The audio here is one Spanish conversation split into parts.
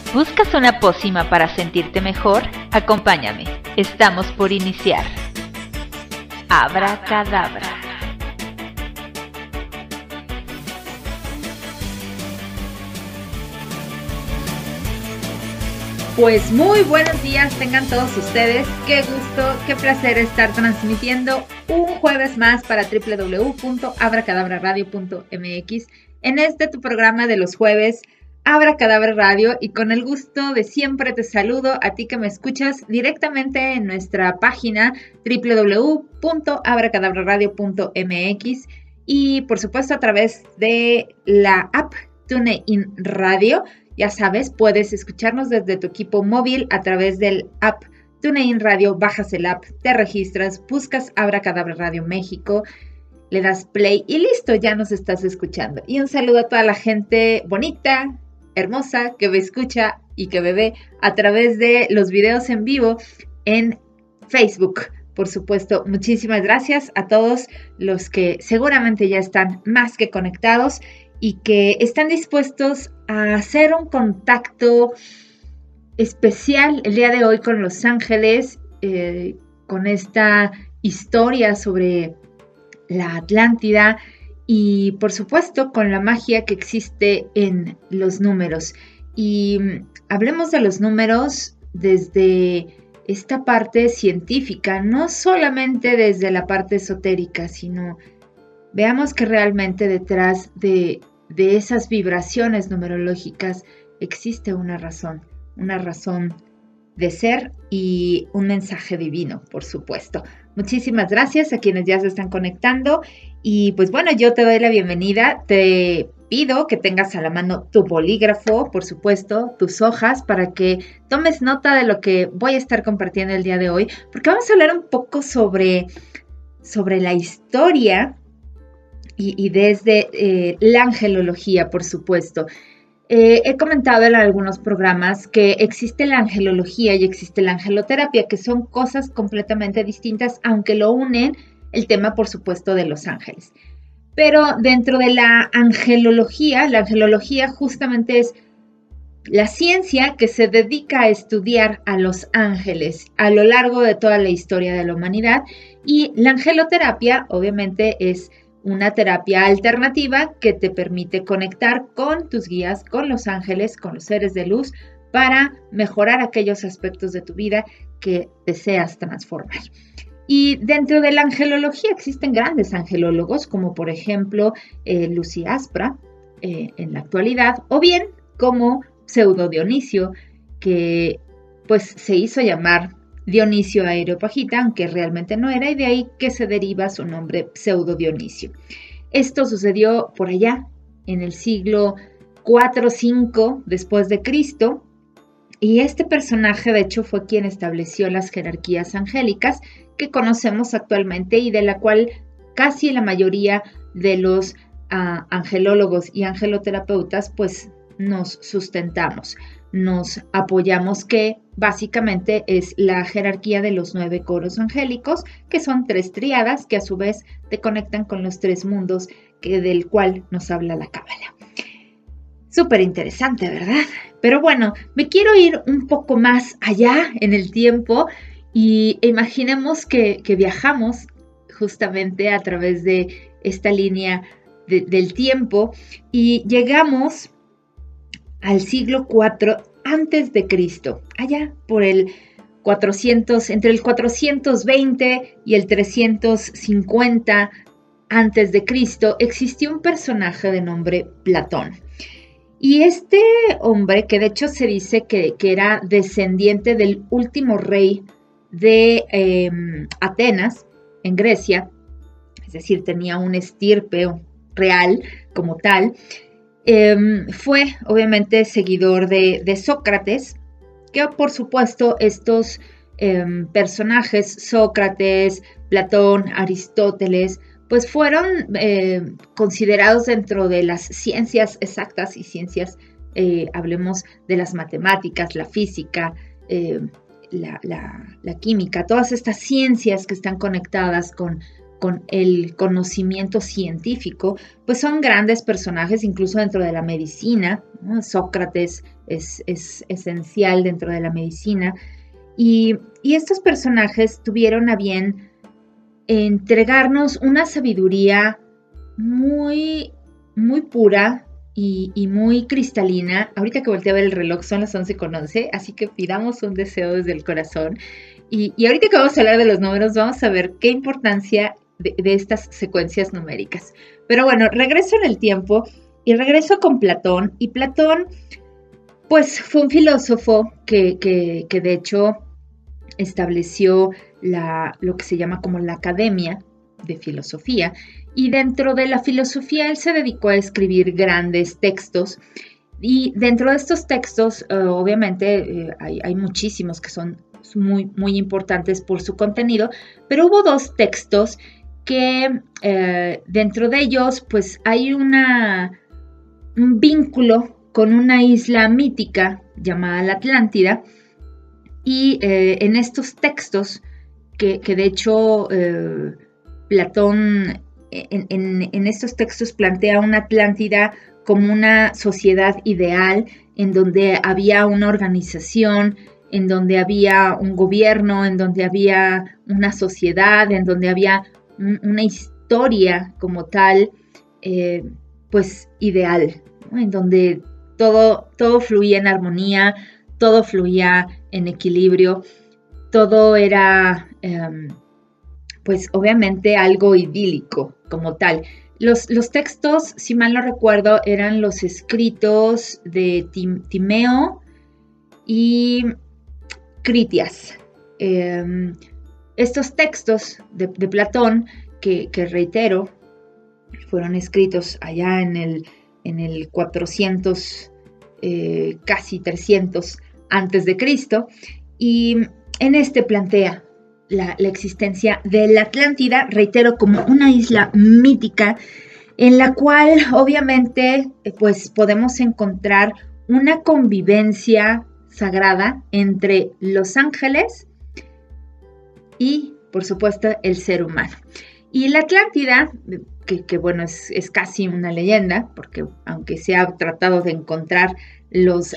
¿Buscas una pócima para sentirte mejor? Acompáñame, estamos por iniciar. Abracadabra. Pues muy buenos días tengan todos ustedes. Qué gusto, qué placer estar transmitiendo un jueves más para www.abracadabraradio.mx en tu programa de los jueves, Abracadabra Radio, y con el gusto de siempre te saludo a ti que me escuchas directamente en nuestra página www.abracadabraradio.mx y por supuesto a través de la app TuneIn Radio. Ya sabes, puedes escucharnos desde tu equipo móvil a través del app TuneIn Radio, bajas el app, te registras, buscas Abracadabra Radio México, le das play y listo, ya nos estás escuchando. Y un saludo a toda la gente bonita, hermosa, que me escucha y que me ve a través de los videos en vivo en Facebook. Por supuesto, muchísimas gracias a todos los que seguramente ya están más que conectados y que están dispuestos a hacer un contacto especial el día de hoy con Los Ángeles, con esta historia sobre la Atlántida y por supuesto con la magia que existe en los números. Y hablemos de los números desde esta parte científica, no solamente desde la parte esotérica, sino veamos que realmente detrás de esas vibraciones numerológicas existe una razón de ser y un mensaje divino, por supuesto. Muchísimas gracias a quienes ya se están conectando y pues bueno, yo te doy la bienvenida. Te pido que tengas a la mano tu bolígrafo, por supuesto, tus hojas, para que tomes nota de lo que voy a estar compartiendo el día de hoy, porque vamos a hablar un poco sobre la historia y desde la angelología, por supuesto. He comentado en algunos programas que existe la angelología y existe la angeloterapia, que son cosas completamente distintas, aunque lo unen el tema, por supuesto, de los ángeles. Pero dentro de la angelología justamente es la ciencia que se dedica a estudiar a los ángeles a lo largo de toda la historia de la humanidad, y la angeloterapia obviamente es una terapia alternativa que te permite conectar con tus guías, con los ángeles, con los seres de luz, para mejorar aquellos aspectos de tu vida que deseas transformar. Y dentro de la angelología existen grandes angelólogos, como por ejemplo Lucy Aspra en la actualidad, o bien como Pseudo Dionisio, que pues se hizo llamar Dionisio Areopagita, aunque realmente no era, y de ahí que se deriva su nombre Pseudo Dionisio. Esto sucedió por allá en el siglo 4 o 5 después de Cristo, y este personaje de hecho fue quien estableció las jerarquías angélicas que conocemos actualmente y de la cual casi la mayoría de los angelólogos y angeloterapeutas pues nos sustentamos, nos apoyamos, que básicamente es la jerarquía de los 9 coros angélicos, que son 3 tríadas que a su vez te conectan con los 3 mundos del cual nos habla la Cábala. Súper interesante, ¿verdad? Pero bueno, me quiero ir un poco más allá en el tiempo y imaginemos que viajamos justamente a través de esta línea del tiempo y llegamos al siglo IV antes de Cristo, allá por entre el 420 y el 350 antes de Cristo, existió un personaje de nombre Platón. Y este hombre, que de hecho se dice que era descendiente del último rey de Atenas, en Grecia, es decir, tenía un estirpe real como tal, fue obviamente seguidor de Sócrates, que por supuesto estos personajes, Sócrates, Platón, Aristóteles, pues fueron considerados dentro de las ciencias exactas y ciencias, hablemos de las matemáticas, la física, la química, todas estas ciencias que están conectadas con con el conocimiento científico, pues son grandes personajes incluso dentro de la medicina, ¿no? Sócrates es esencial dentro de la medicina y estos personajes tuvieron a bien entregarnos una sabiduría muy, muy pura y muy cristalina. Ahorita que volteé a ver el reloj son las 11:11, así que pidamos un deseo desde el corazón. Y ahorita que vamos a hablar de los números, vamos a ver qué importancia de estas secuencias numéricas. Pero bueno, regreso en el tiempo y regreso con Platón. Y Platón, pues fue un filósofo que de hecho estableció lo que se llama como la Academia de Filosofía. Y dentro de la filosofía él se dedicó a escribir grandes textos. Y dentro de estos textos, obviamente, hay muchísimos que son muy, muy importantes por su contenido, pero hubo dos textos que dentro de ellos pues hay un vínculo con una isla mítica llamada la Atlántida y en estos textos que de hecho Platón en estos textos plantea una Atlántida como una sociedad ideal en donde había una organización, en donde había un gobierno, en donde había una sociedad, en donde había una historia como tal, pues ideal, ¿no? En donde todo fluía en armonía, todo fluía en equilibrio, todo era, pues obviamente algo idílico como tal. Los textos, si mal no recuerdo, eran los escritos de Timeo y Critias. Estos textos de Platón, que reitero, fueron escritos allá en el 400, casi 300 antes de Cristo, y en este plantea la existencia de la Atlántida, reitero, como una isla mítica en la cual obviamente pues podemos encontrar una convivencia sagrada entre los ángeles y por supuesto el ser humano. Y la Atlántida, que bueno, es casi una leyenda, porque aunque se ha tratado de encontrar los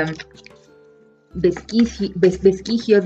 vestigios,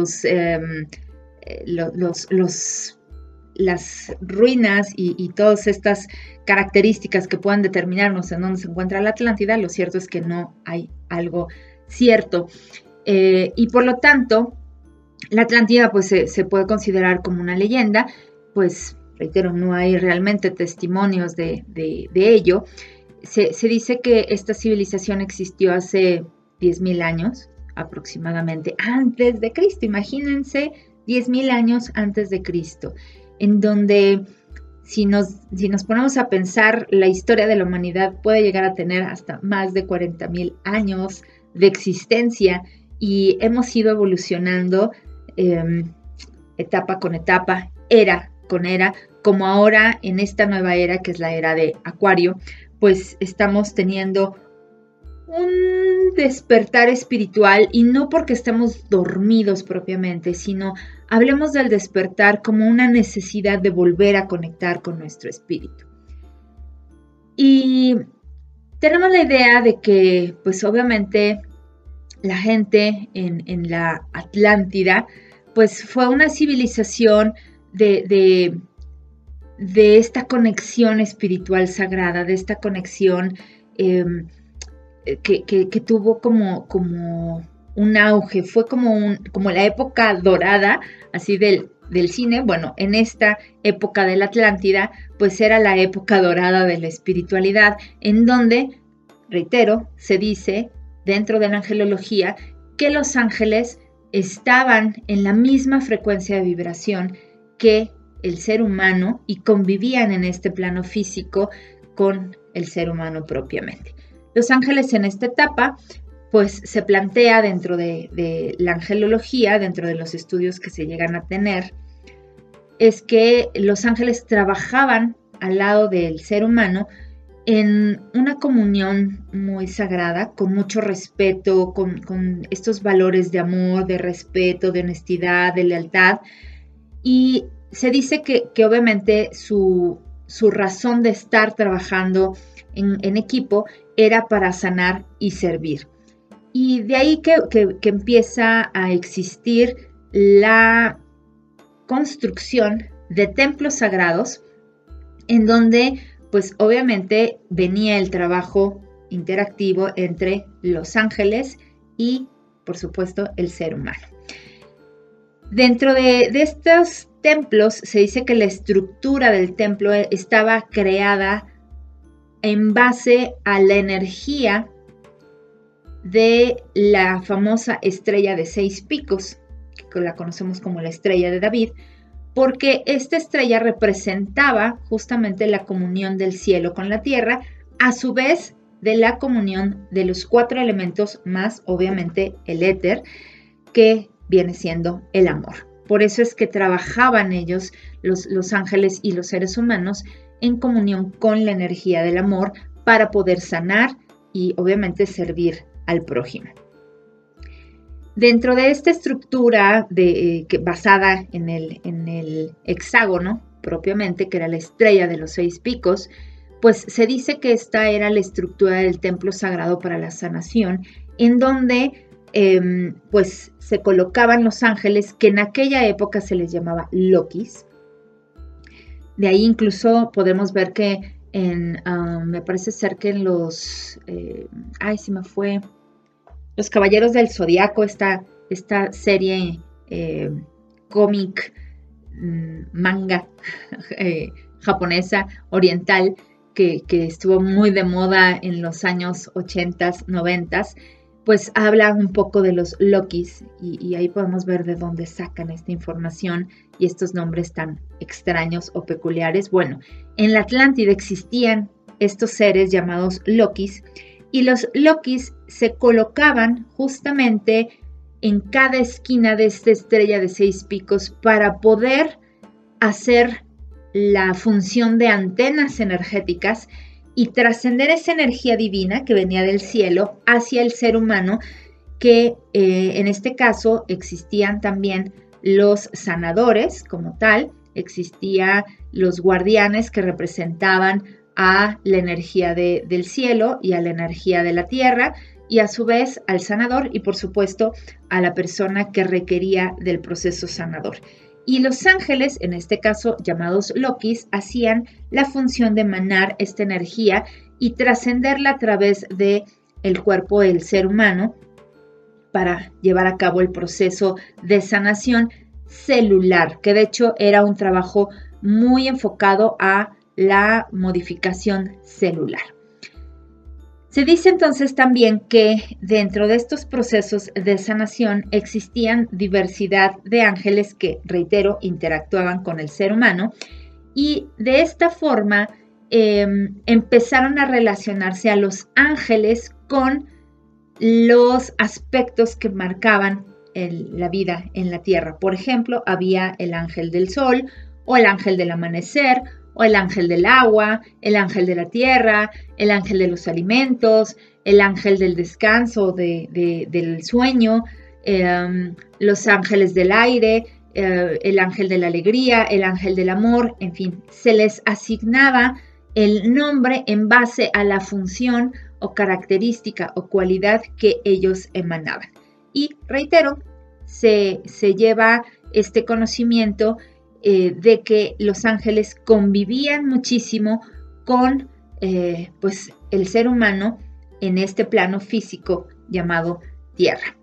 las ruinas y todas estas características que puedan determinarnos en dónde se encuentra la Atlántida, lo cierto es que no hay algo cierto. Y por lo tanto, la Atlántida pues se puede considerar como una leyenda, pues reitero, no hay realmente testimonios de ello. Se dice que esta civilización existió hace 10,000 años aproximadamente antes de Cristo. Imagínense 10,000 años antes de Cristo, en donde si nos ponemos a pensar, la historia de la humanidad puede llegar a tener hasta más de 40,000 años de existencia y hemos ido evolucionando etapa con etapa, era con era, como ahora en esta nueva era que es la era de Acuario, pues estamos teniendo un despertar espiritual y no porque estemos dormidos propiamente, sino hablemos del despertar como una necesidad de volver a conectar con nuestro espíritu. Y tenemos la idea de que, pues obviamente, la gente en la Atlántida, pues fue una civilización de esta conexión espiritual sagrada, de esta conexión que tuvo como un auge, fue como la época dorada, así del cine. Bueno, en esta época de la Atlántida, pues era la época dorada de la espiritualidad, en donde, reitero, se dice dentro de la angelología que los ángeles estaban en la misma frecuencia de vibración que el ser humano y convivían en este plano físico con el ser humano propiamente. Los ángeles en esta etapa, pues se plantea dentro de la angelología, dentro de los estudios que se llegan a tener, es que los ángeles trabajaban al lado del ser humano en una comunión muy sagrada, con mucho respeto, con estos valores de amor, de respeto, de honestidad, de lealtad. Y se dice que obviamente su razón de estar trabajando en equipo era para sanar y servir. Y de ahí que empieza a existir la construcción de templos sagrados, en donde pues obviamente venía el trabajo interactivo entre los ángeles y por supuesto el ser humano. Dentro de estos templos se dice que la estructura del templo estaba creada en base a la energía de la famosa estrella de 6 picos, que la conocemos como la estrella de David, porque esta estrella representaba justamente la comunión del cielo con la tierra, a su vez de la comunión de los 4 elementos más obviamente el éter, que viene siendo el amor. Por eso es que trabajaban ellos, los ángeles y los seres humanos, en comunión con la energía del amor para poder sanar y obviamente servir al prójimo. Dentro de esta estructura basada en el hexágono propiamente, que era la estrella de los 6 picos, pues se dice que esta era la estructura del templo sagrado para la sanación, en donde pues se colocaban los ángeles, que en aquella época se les llamaba Lokis. De ahí incluso podemos ver que me parece ser que en los Los Caballeros del Zodiaco, esta serie cómic, manga japonesa, oriental, que estuvo muy de moda en los años 80s, 90s, pues habla un poco de los Lokis y ahí podemos ver de dónde sacan esta información y estos nombres tan extraños o peculiares. Bueno, en la Atlántida existían estos seres llamados Lokis, y los Lokis se colocaban justamente en cada esquina de esta estrella de 6 picos para poder hacer la función de antenas energéticas y trascender esa energía divina que venía del cielo hacia el ser humano, que en este caso existían también los sanadores como tal, existían los guardianes que representaban a la energía del cielo y a la energía de la tierra, y a su vez al sanador y por supuesto a la persona que requería del proceso sanador. Y los ángeles, en este caso llamados Lokis, hacían la función de emanar esta energía y trascenderla a través del cuerpo del ser humano para llevar a cabo el proceso de sanación celular, que de hecho era un trabajo muy enfocado a la modificación celular. Se dice entonces también que dentro de estos procesos de sanación existían diversidad de ángeles que, reitero, interactuaban con el ser humano, y de esta forma empezaron a relacionarse a los ángeles con los aspectos que marcaban la vida en la tierra. Por ejemplo, había el ángel del sol o el ángel del amanecer, o el ángel del agua, el ángel de la tierra, el ángel de los alimentos, el ángel del descanso, del sueño, los ángeles del aire, el ángel de la alegría, el ángel del amor, en fin, se les asignaba el nombre en base a la función o característica o cualidad que ellos emanaban. Y reitero, se lleva este conocimiento de que los ángeles convivían muchísimo con pues el ser humano en este plano físico llamado Tierra.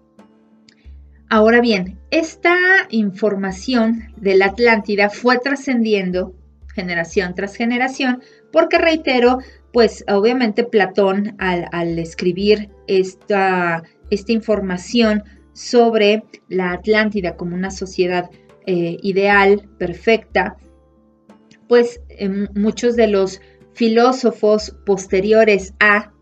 Ahora bien, esta información de la Atlántida fue trascendiendo generación tras generación, porque reitero, pues obviamente Platón al escribir esta información sobre la Atlántida como una sociedad ideal, perfecta, pues muchos de los filósofos posteriores a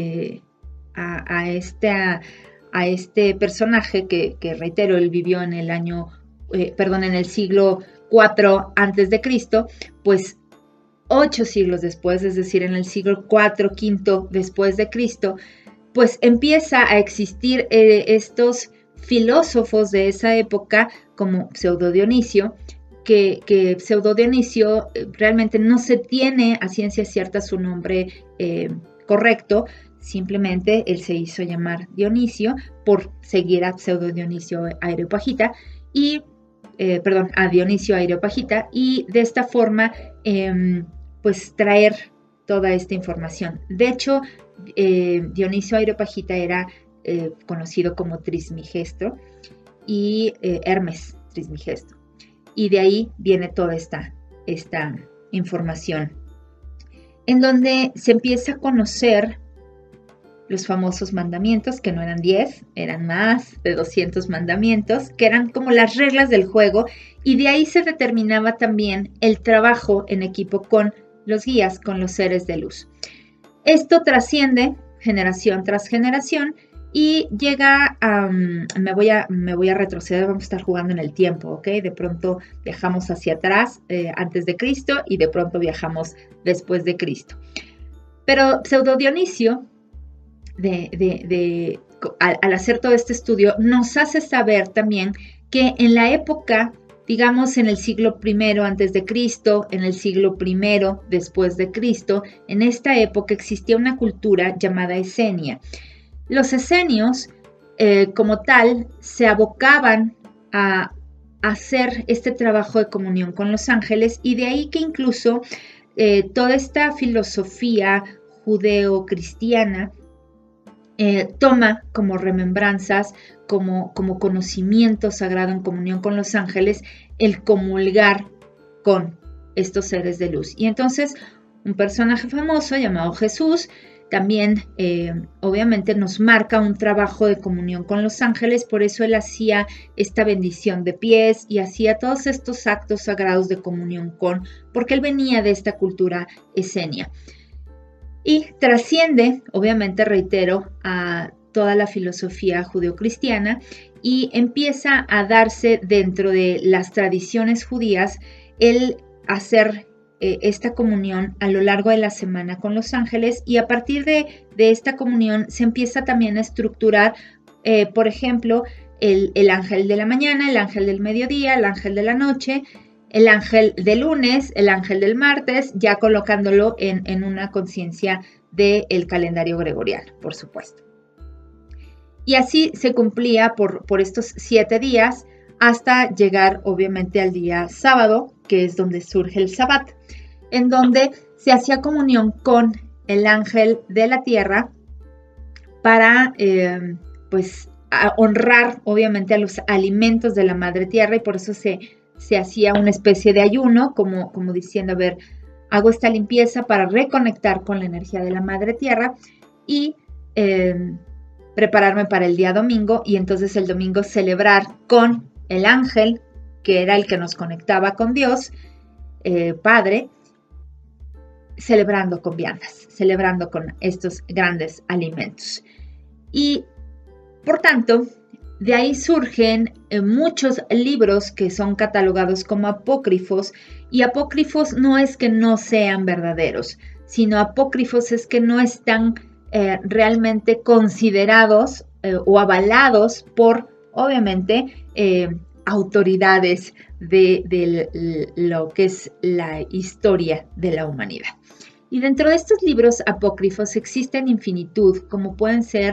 este personaje que reitero, él vivió en el en el siglo IV antes de Cristo, pues 8 siglos después, es decir, en el siglo IV, V después de Cristo, pues empieza a existir estos filósofos de esa época como Pseudo Dionisio, que Pseudo Dionisio realmente no se tiene a ciencia cierta su nombre correcto, simplemente él se hizo llamar Dionisio por seguir a Pseudo Dionisio Areopagita y a Dionisio Areopagita, y de esta forma pues traer toda esta información. De hecho, Dionisio Areopagita era conocido como Trismegisto y Hermes Trismegisto, y de ahí viene toda esta información, en donde se empieza a conocer los famosos mandamientos, que no eran 10, eran más de 200 mandamientos, que eran como las reglas del juego, y de ahí se determinaba también el trabajo en equipo con los guías, con los seres de luz. Esto trasciende generación tras generación y llega a... me voy a retroceder, vamos a estar jugando en el tiempo, ¿ok? De pronto viajamos hacia atrás, antes de Cristo, y de pronto viajamos después de Cristo. Pero Pseudo Dionisio, al hacer todo este estudio, nos hace saber también que en la época, digamos en el siglo I antes de Cristo, en el siglo I después de Cristo, en esta época existía una cultura llamada Esenia. Los esenios, como tal, se abocaban a hacer este trabajo de comunión con los ángeles, y de ahí que incluso toda esta filosofía judeo-cristiana toma como remembranzas, como conocimiento sagrado en comunión con los ángeles, el comulgar con estos seres de luz. Y entonces un personaje famoso llamado Jesús también obviamente nos marca un trabajo de comunión con los ángeles, por eso él hacía esta bendición de pies y hacía todos estos actos sagrados de comunión porque él venía de esta cultura esenia. Y trasciende, obviamente, reitero, a toda la filosofía judeocristiana, y empieza a darse dentro de las tradiciones judías el hacer esta comunión a lo largo de la semana con los ángeles, y a partir de esta comunión se empieza también a estructurar, por ejemplo, el ángel de la mañana, el ángel del mediodía, el ángel de la noche, el ángel del lunes, el ángel del martes, ya colocándolo en una conciencia del calendario gregoriano, por supuesto. Y así se cumplía por estos 7 días hasta llegar obviamente al día sábado, que es donde surge el Sabbat, en donde se hacía comunión con el ángel de la tierra para honrar obviamente a los alimentos de la madre tierra, y por eso se hacía una especie de ayuno, como diciendo, a ver, hago esta limpieza para reconectar con la energía de la madre tierra y prepararme para el día domingo, y entonces el domingo celebrar con el ángel, que era el que nos conectaba con Dios, Padre, celebrando con viandas, celebrando con estos grandes alimentos. Y por tanto, de ahí surgen muchos libros que son catalogados como apócrifos, y apócrifos no es que no sean verdaderos, sino apócrifos es que no están realmente considerados o avalados por, obviamente, autoridades de lo que es la historia de la humanidad. Y dentro de estos libros apócrifos existen infinitud, como pueden ser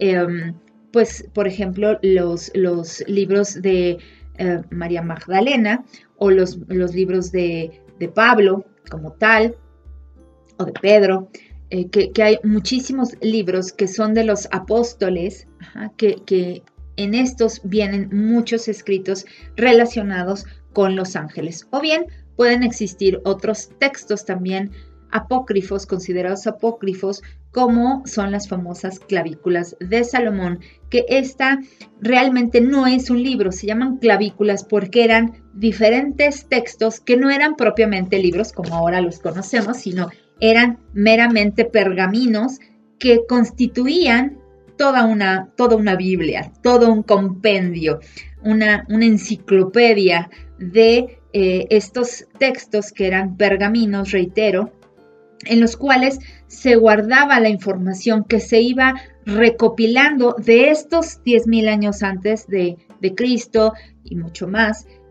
por ejemplo, los libros de María Magdalena, o los libros de Pablo como tal, o de Pedro, que hay muchísimos libros que son de los apóstoles, que en estos vienen muchos escritos relacionados con los ángeles. O bien pueden existir otros textos también apócrifos, considerados apócrifos, como son las famosas clavículas de Salomón, que esta realmente no es un libro, se llaman clavículas porque eran diferentes textos que no eran propiamente libros como ahora los conocemos, sino eran meramente pergaminos que constituían toda una Biblia, todo un compendio, una enciclopedia de estos textos que eran pergaminos, reitero, en los cuales se guardaba la información que se iba recopilando de estos 10,000 años antes de Cristo y mucho más,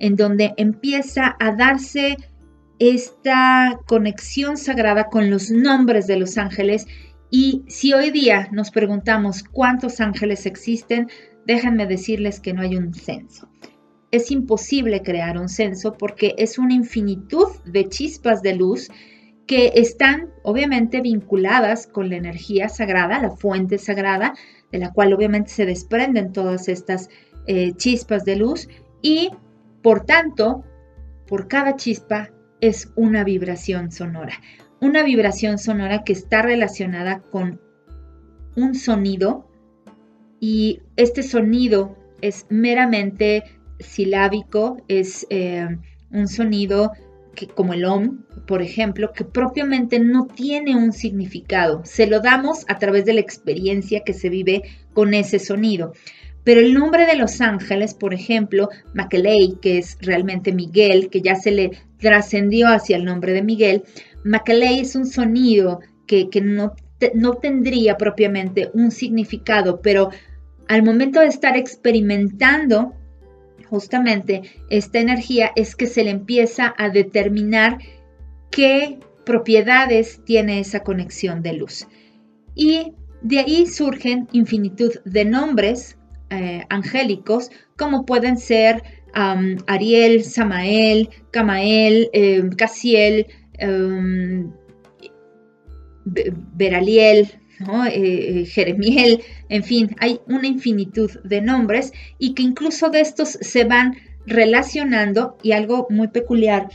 en donde empieza a darse esta conexión sagrada con los nombres de los ángeles. Y si hoy día nos preguntamos cuántos ángeles existen, déjenme decirles que no hay un censo. Es imposible crear un censo porque es una infinitud de chispas de luz que están obviamente vinculadas con la energía sagrada, la fuente sagrada, de la cual obviamente se desprenden todas estas chispas de luz, y por tanto, por cada chispa es una vibración sonora. Una vibración sonora que está relacionada con un sonido, y este sonido es meramente silábico, es un sonido que, como el OM, por ejemplo, que propiamente no tiene un significado. Se lo damos a través de la experiencia que se vive con ese sonido. Pero el nombre de los ángeles, por ejemplo, Makelei, que es realmente Miguel, que ya se le trascendió hacia el nombre de Miguel, Makelei es un sonido que no tendría propiamente un significado, pero al momento de estar experimentando justamente esta energía es que se le empieza a determinar qué propiedades tiene esa conexión de luz. Y de ahí surgen infinitud de nombres angélicos, como pueden ser Ariel, Samael, Camael, Casiel, Beraliel, ¿no? Jeremiel, en fin, hay una infinitud de nombres y que incluso de estos se van relacionando. Y algo muy peculiar,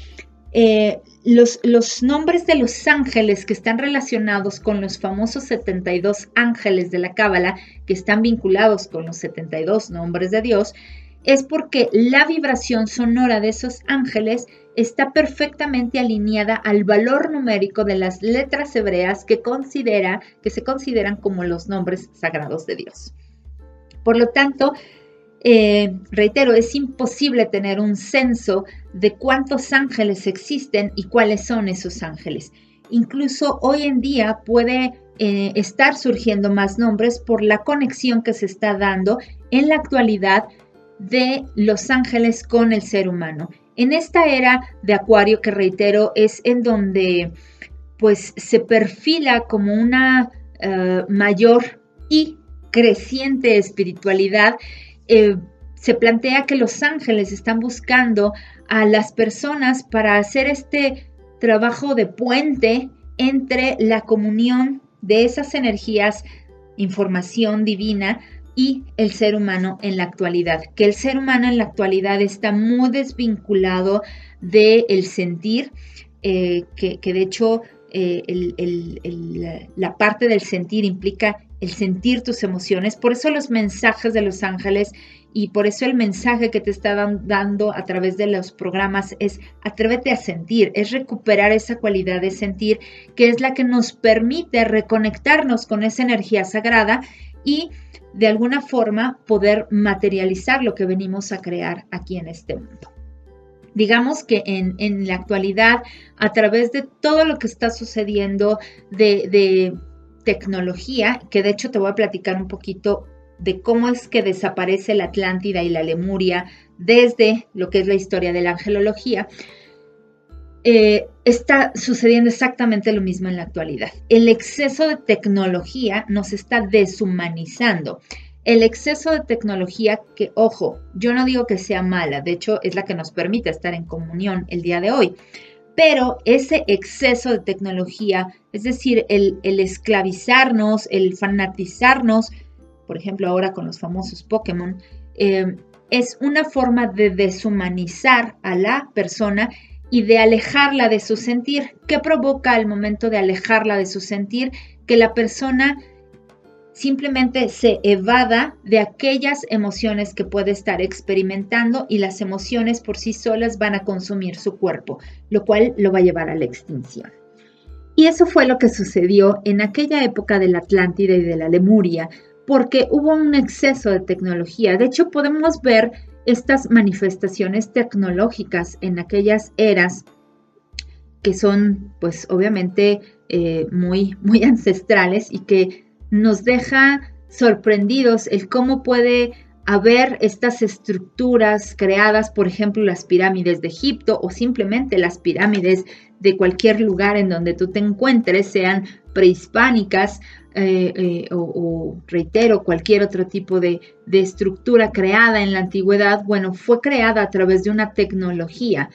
los nombres de los ángeles que están relacionados con los famosos 72 ángeles de la Cábala, que están vinculados con los 72 nombres de Dios, es porque la vibración sonora de esos ángeles está perfectamente alineada al valor numérico de las letras hebreas que se consideran como los nombres sagrados de Dios. Por lo tanto, reitero, es imposible tener un censo de cuántos ángeles existen y cuáles son esos ángeles. Incluso hoy en día puede estar surgiendo más nombres por la conexión que se está dando en la actualidad de los ángeles con el ser humano. En esta era de Acuario, que reitero, es en donde pues se perfila como una mayor y creciente espiritualidad, se plantea que los ángeles están buscando a las personas para hacer este trabajo de puente entre la comunión de esas energías, información divina, y el ser humano en la actualidad, que el ser humano en la actualidad está muy desvinculado del sentir, que de hecho la parte del sentir implica el sentir tus emociones. Por eso los mensajes de los ángeles y por eso el mensaje que te está dando a través de los programas es atrévete a sentir, es recuperar esa cualidad de sentir, que es la que nos permite reconectarnos con esa energía sagrada y de alguna forma poder materializar lo que venimos a crear aquí en este mundo. Digamos que en la actualidad, a través de todo lo que está sucediendo de tecnología, que de hecho te voy a platicar un poquito de cómo es que desaparece la Atlántida y la Lemuria desde lo que es la historia de la angelología, está sucediendo exactamente lo mismo en la actualidad. El exceso de tecnología nos está deshumanizando. El exceso de tecnología que, ojo, yo no digo que sea mala, de hecho es la que nos permite estar en comunión el día de hoy, pero ese exceso de tecnología, es decir, el esclavizarnos, el fanatizarnos, por ejemplo ahora con los famosos Pokémon, es una forma de deshumanizar a la persona y de alejarla de su sentir. ¿Qué provoca al momento de alejarla de su sentir? Que la persona simplemente se evada de aquellas emociones que puede estar experimentando, y las emociones por sí solas van a consumir su cuerpo, lo cual lo va a llevar a la extinción. Y eso fue lo que sucedió en aquella época de la Atlántida y de la Lemuria, porque hubo un exceso de tecnología. De hecho, podemos ver estas manifestaciones tecnológicas en aquellas eras que son, pues, obviamente muy, muy ancestrales y que nos deja sorprendidos el cómo puede a ver estas estructuras creadas, por ejemplo, las pirámides de Egipto o simplemente las pirámides de cualquier lugar en donde tú te encuentres, sean prehispánicas o reitero, cualquier otro tipo de estructura creada en la antigüedad, bueno, fue creada a través de una tecnología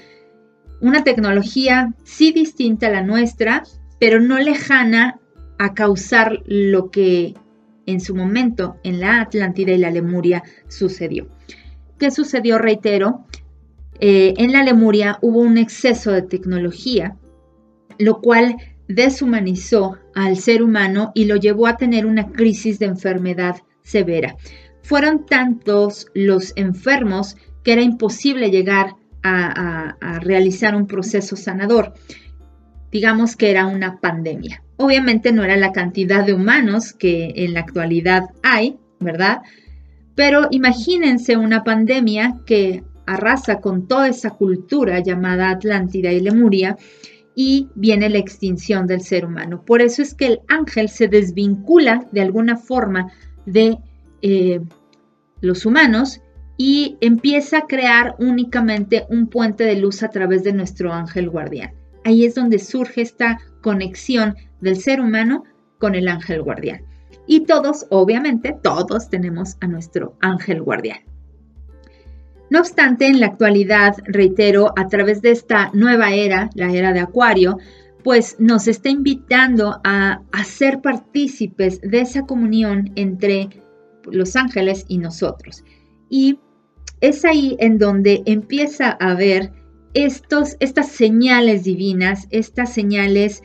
sí distinta a la nuestra, pero no lejana a causar lo que en su momento en la Atlántida y la Lemuria sucedió. ¿Qué sucedió? Reitero, en la Lemuria hubo un exceso de tecnología, lo cual deshumanizó al ser humano y lo llevó a tener una crisis de enfermedad severa. Fueron tantos los enfermos que era imposible llegar a realizar un proceso sanador. Digamos que era una pandemia. Obviamente no era la cantidad de humanos que en la actualidad hay, ¿verdad? Pero imagínense una pandemia que arrasa con toda esa cultura llamada Atlántida y Lemuria y viene la extinción del ser humano. Por eso es que el ángel se desvincula de alguna forma de los humanos y empieza a crear únicamente un puente de luz a través de nuestro ángel guardián. Ahí es donde surge esta conexión del ser humano con el ángel guardián. Y todos, obviamente, todos tenemos a nuestro ángel guardián. No obstante, en la actualidad, reitero, a través de esta nueva era, la era de Acuario, pues nos está invitando a ser partícipes de esa comunión entre los ángeles y nosotros. Y es ahí en donde empieza a haber estas señales divinas, estas señales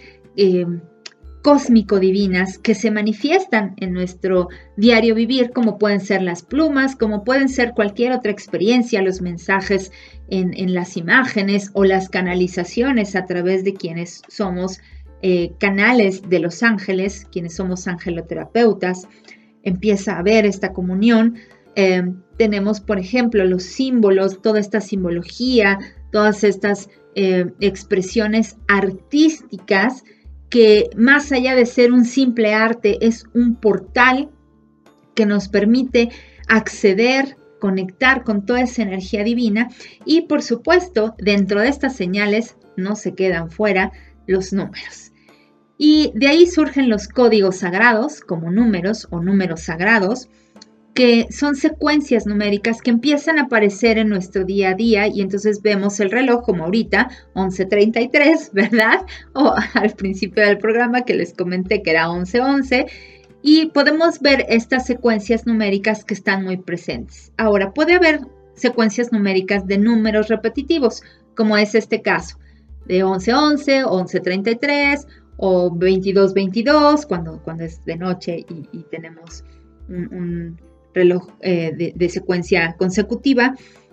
cósmico-divinas que se manifiestan en nuestro diario vivir, como pueden ser las plumas, como pueden ser cualquier otra experiencia, los mensajes en las imágenes o las canalizaciones a través de quienes somos canales de los ángeles, quienes somos angeloterapeutas. Empieza a haber esta comunión. Tenemos, por ejemplo, los símbolos, toda esta simbología, todas estas expresiones artísticas que más allá de ser un simple arte, es un portal que nos permite acceder, conectar con toda esa energía divina y, por supuesto, dentro de estas señales no se quedan fuera los números. Y de ahí surgen los códigos sagrados, como números o números sagrados, que son secuencias numéricas que empiezan a aparecer en nuestro día a día y entonces vemos el reloj como ahorita, 11:33, ¿verdad? O al principio del programa que les comenté que era 11:11 y podemos ver estas secuencias numéricas que están muy presentes. Ahora, puede haber secuencias numéricas de números repetitivos, como es este caso, de 11:11, 11:33 o 22:22, cuando es de noche y tenemos un reloj de secuencia consecutiva,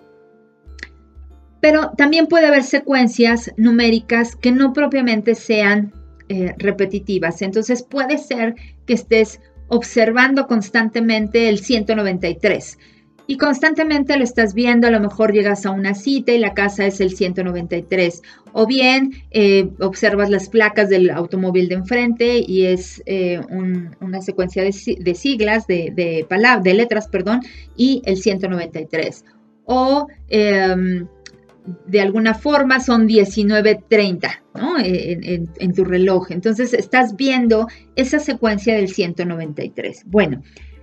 pero también puede haber secuencias numéricas que no propiamente sean repetitivas. Entonces puede ser que estés observando constantemente el 193 y constantemente lo estás viendo, a lo mejor llegas a una cita y la casa es el 193, o bien observas las placas del automóvil de enfrente y es una secuencia de siglas, de letras, perdón, y el 193, o de alguna forma son 19:30, ¿no? En tu reloj, entonces estás viendo esa secuencia del 193. Bueno,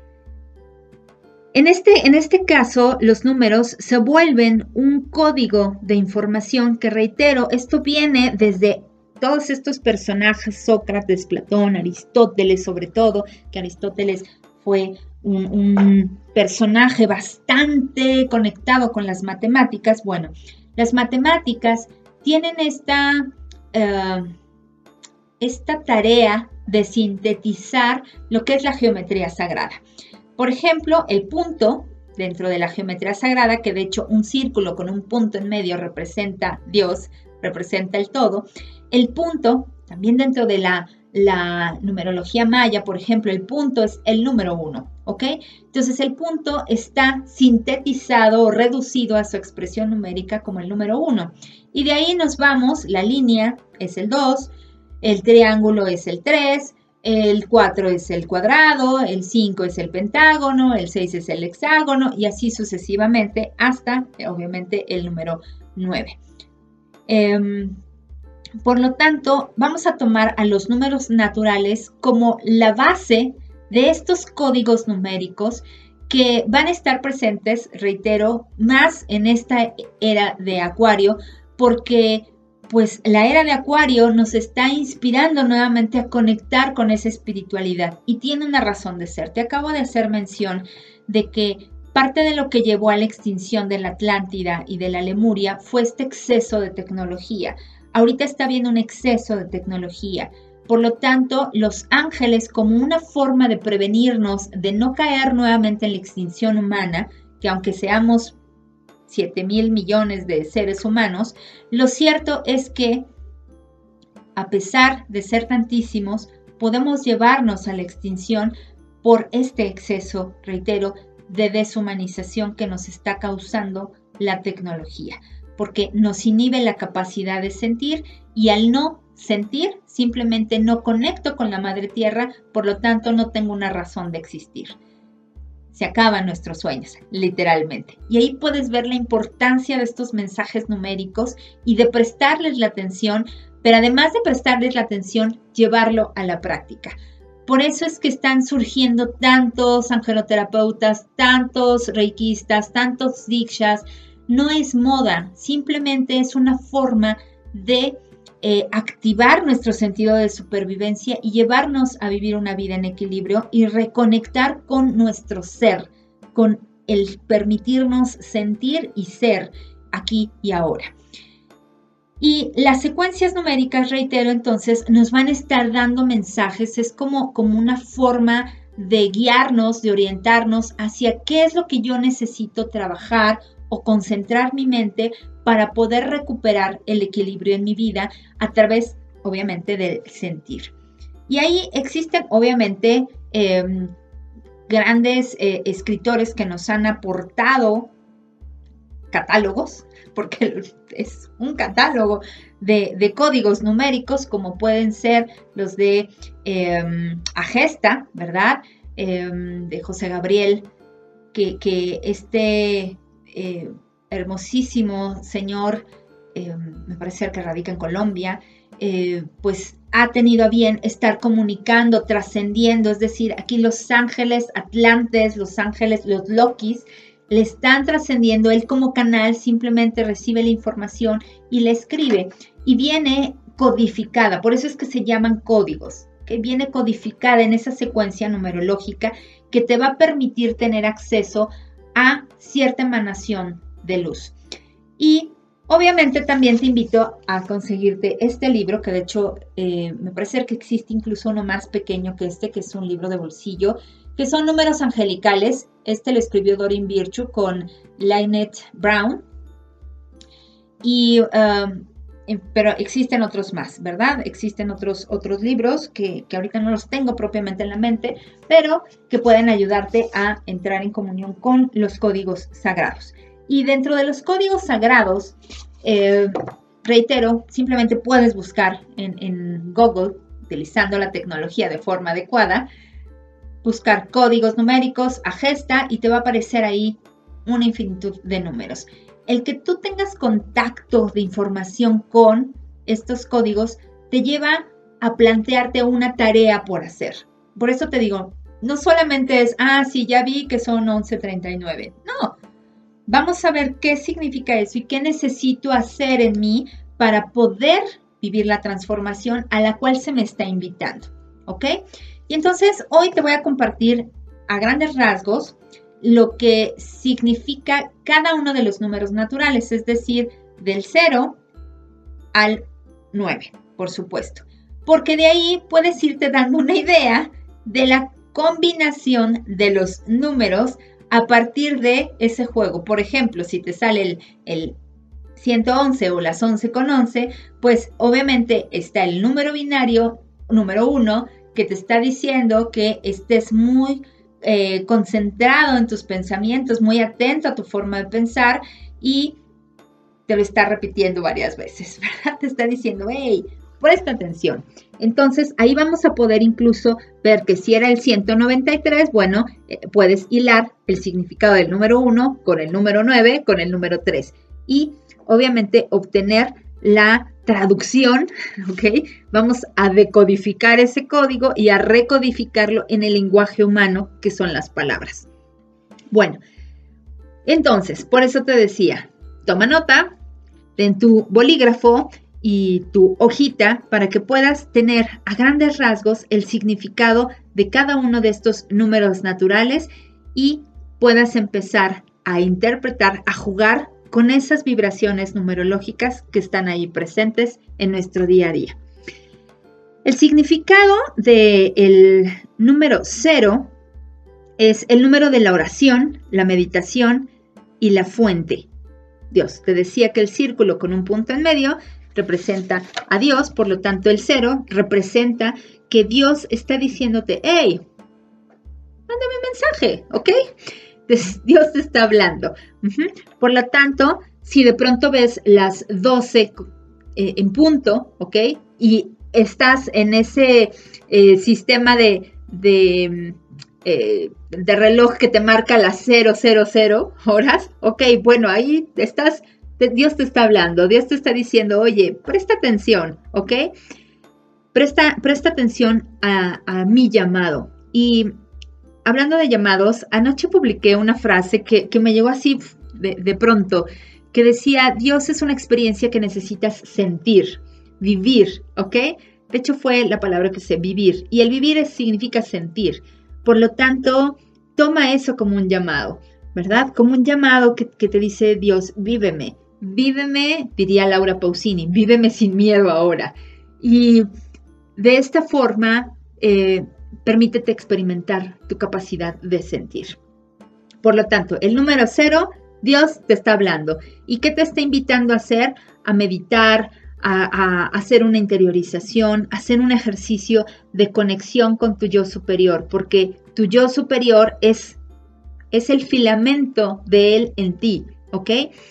en este caso, los números se vuelven un código de información que, reitero, esto viene desde todos estos personajes, Sócrates, Platón, Aristóteles, sobre todo, que Aristóteles fue un personaje bastante conectado con las matemáticas. Bueno, las matemáticas tienen esta tarea de sintetizar lo que es la geometría sagrada. Por ejemplo, el punto dentro de la geometría sagrada, que de hecho un círculo con un punto en medio representa Dios, representa el todo. El punto, también dentro de la numerología maya, por ejemplo, el punto es el número 1, ¿ok? Entonces el punto está sintetizado o reducido a su expresión numérica como el número 1. Y de ahí nos vamos, la línea es el 2, el triángulo es el 3, el 4 es el cuadrado, el 5 es el pentágono, el 6 es el hexágono y así sucesivamente hasta, obviamente, el número 9. Por lo tanto, vamos a tomar a los números naturales como la base de estos códigos numéricos que van a estar presentes, reitero, más en esta era de Acuario, porque pues la era de Acuario nos está inspirando nuevamente a conectar con esa espiritualidad y tiene una razón de ser. Te acabo de hacer mención de que parte de lo que llevó a la extinción de la Atlántida y de la Lemuria fue este exceso de tecnología. Ahorita está habiendo un exceso de tecnología. Por lo tanto, los ángeles, como una forma de prevenirnos de no caer nuevamente en la extinción humana, que aunque seamos 7,000 millones de seres humanos, lo cierto es que, a pesar de ser tantísimos, podemos llevarnos a la extinción por este exceso, reitero, de deshumanización que nos está causando la tecnología, porque nos inhibe la capacidad de sentir y al no sentir, simplemente no conecto con la madre tierra, por lo tanto no tengo una razón de existir. Se acaban nuestros sueños, literalmente. Y ahí puedes ver la importancia de estos mensajes numéricos y de prestarles la atención, pero además de prestarles la atención, llevarlo a la práctica. Por eso es que están surgiendo tantos angeloterapeutas, tantos reikistas, tantos dikshas. No es moda, simplemente es una forma de activar nuestro sentido de supervivencia y llevarnos a vivir una vida en equilibrio y reconectar con nuestro ser, con el permitirnos sentir y ser aquí y ahora. Y las secuencias numéricas, reitero, entonces nos van a estar dando mensajes, es como una forma de guiarnos, de orientarnos hacia qué es lo que yo necesito trabajar o concentrar mi mente para poder recuperar el equilibrio en mi vida a través, obviamente, del sentir. Y ahí existen, obviamente, grandes escritores que nos han aportado catálogos, porque es un catálogo de códigos numéricos, como pueden ser los de Agesta, ¿verdad? De José Gabriel, que este hermosísimo señor, me parece que radica en Colombia, pues ha tenido a bien estar comunicando, trascendiendo, es decir, aquí los ángeles atlantes, los ángeles, los Lokis, le están trascendiendo, él como canal simplemente recibe la información y la escribe, y viene codificada, por eso es que se llaman códigos, que viene codificada en esa secuencia numerológica que te va a permitir tener acceso a cierta emanación de luz. Y obviamente también te invito a conseguirte este libro, que de hecho me parece que existe incluso uno más pequeño que este, que es un libro de bolsillo, que son números angelicales. Este lo escribió Doreen Virtue con Lynette Brown. Pero existen otros más, ¿verdad? Existen otros libros que ahorita no los tengo propiamente en la mente, pero que pueden ayudarte a entrar en comunión con los códigos sagrados. Y dentro de los códigos sagrados, reitero, simplemente puedes buscar en Google, utilizando la tecnología de forma adecuada, buscar códigos numéricos, Agesta, y te va a aparecer ahí una infinitud de números. El que tú tengas contacto de información con estos códigos te lleva a plantearte una tarea por hacer. Por eso te digo, no solamente es, sí, ya vi que son 11:39. No, vamos a ver qué significa eso y qué necesito hacer en mí para poder vivir la transformación a la cual se me está invitando, ¿ok? Y entonces hoy te voy a compartir a grandes rasgos lo que significa cada uno de los números naturales, es decir, del 0 al 9, por supuesto. Porque de ahí puedes irte dando una idea de la combinación de los números a partir de ese juego. Por ejemplo, si te sale el 111 o las 11:11, pues obviamente está el número binario, número 1, que te está diciendo que estés muy concentrado en tus pensamientos, muy atento a tu forma de pensar, y te lo está repitiendo varias veces, ¿verdad? Te está diciendo, hey, Presta atención. Entonces, ahí vamos a poder incluso ver que si era el 193, bueno, puedes hilar el significado del número 1 con el número 9, con el número 3. Y, obviamente, obtener la traducción, ¿ok? Vamos a decodificar ese código y a recodificarlo en el lenguaje humano, que son las palabras. Bueno, entonces, por eso te decía, toma nota, ten tu bolígrafo y tu hojita para que puedas tener a grandes rasgos el significado de cada uno de estos números naturales y puedas empezar a interpretar, a jugar con esas vibraciones numerológicas que están ahí presentes en nuestro día a día. El significado del número 0 es el número de la oración, la meditación y la fuente. Dios, te decía que el círculo con un punto en medio representa a Dios, por lo tanto el 0 representa que Dios está diciéndote, hey, mándame un mensaje, ¿ok? Dios te está hablando. Por lo tanto, si de pronto ves las 12 en punto, ¿ok? Y estás en ese sistema de reloj que te marca las 000 horas, ok, bueno, ahí estás, Dios te está hablando, Dios te está diciendo, oye, presta atención, ¿ok? Presta atención a mi llamado. Y hablando de llamados, anoche publiqué una frase que me llegó así de pronto, que decía, Dios es una experiencia que necesitas sentir, vivir, ¿ok? De hecho fue la palabra que usé, vivir, y el vivir significa sentir. Por lo tanto, toma eso como un llamado, ¿verdad? Como un llamado que te dice Dios, víveme, diría Laura Pausini, víveme sin miedo ahora. Y de esta forma, permítete experimentar tu capacidad de sentir. Por lo tanto, el número 0, Dios te está hablando. ¿Y qué te está invitando a hacer? A meditar, a hacer una interiorización, a hacer un ejercicio de conexión con tu yo superior, porque tu yo superior es el filamento de él en ti, ¿ok?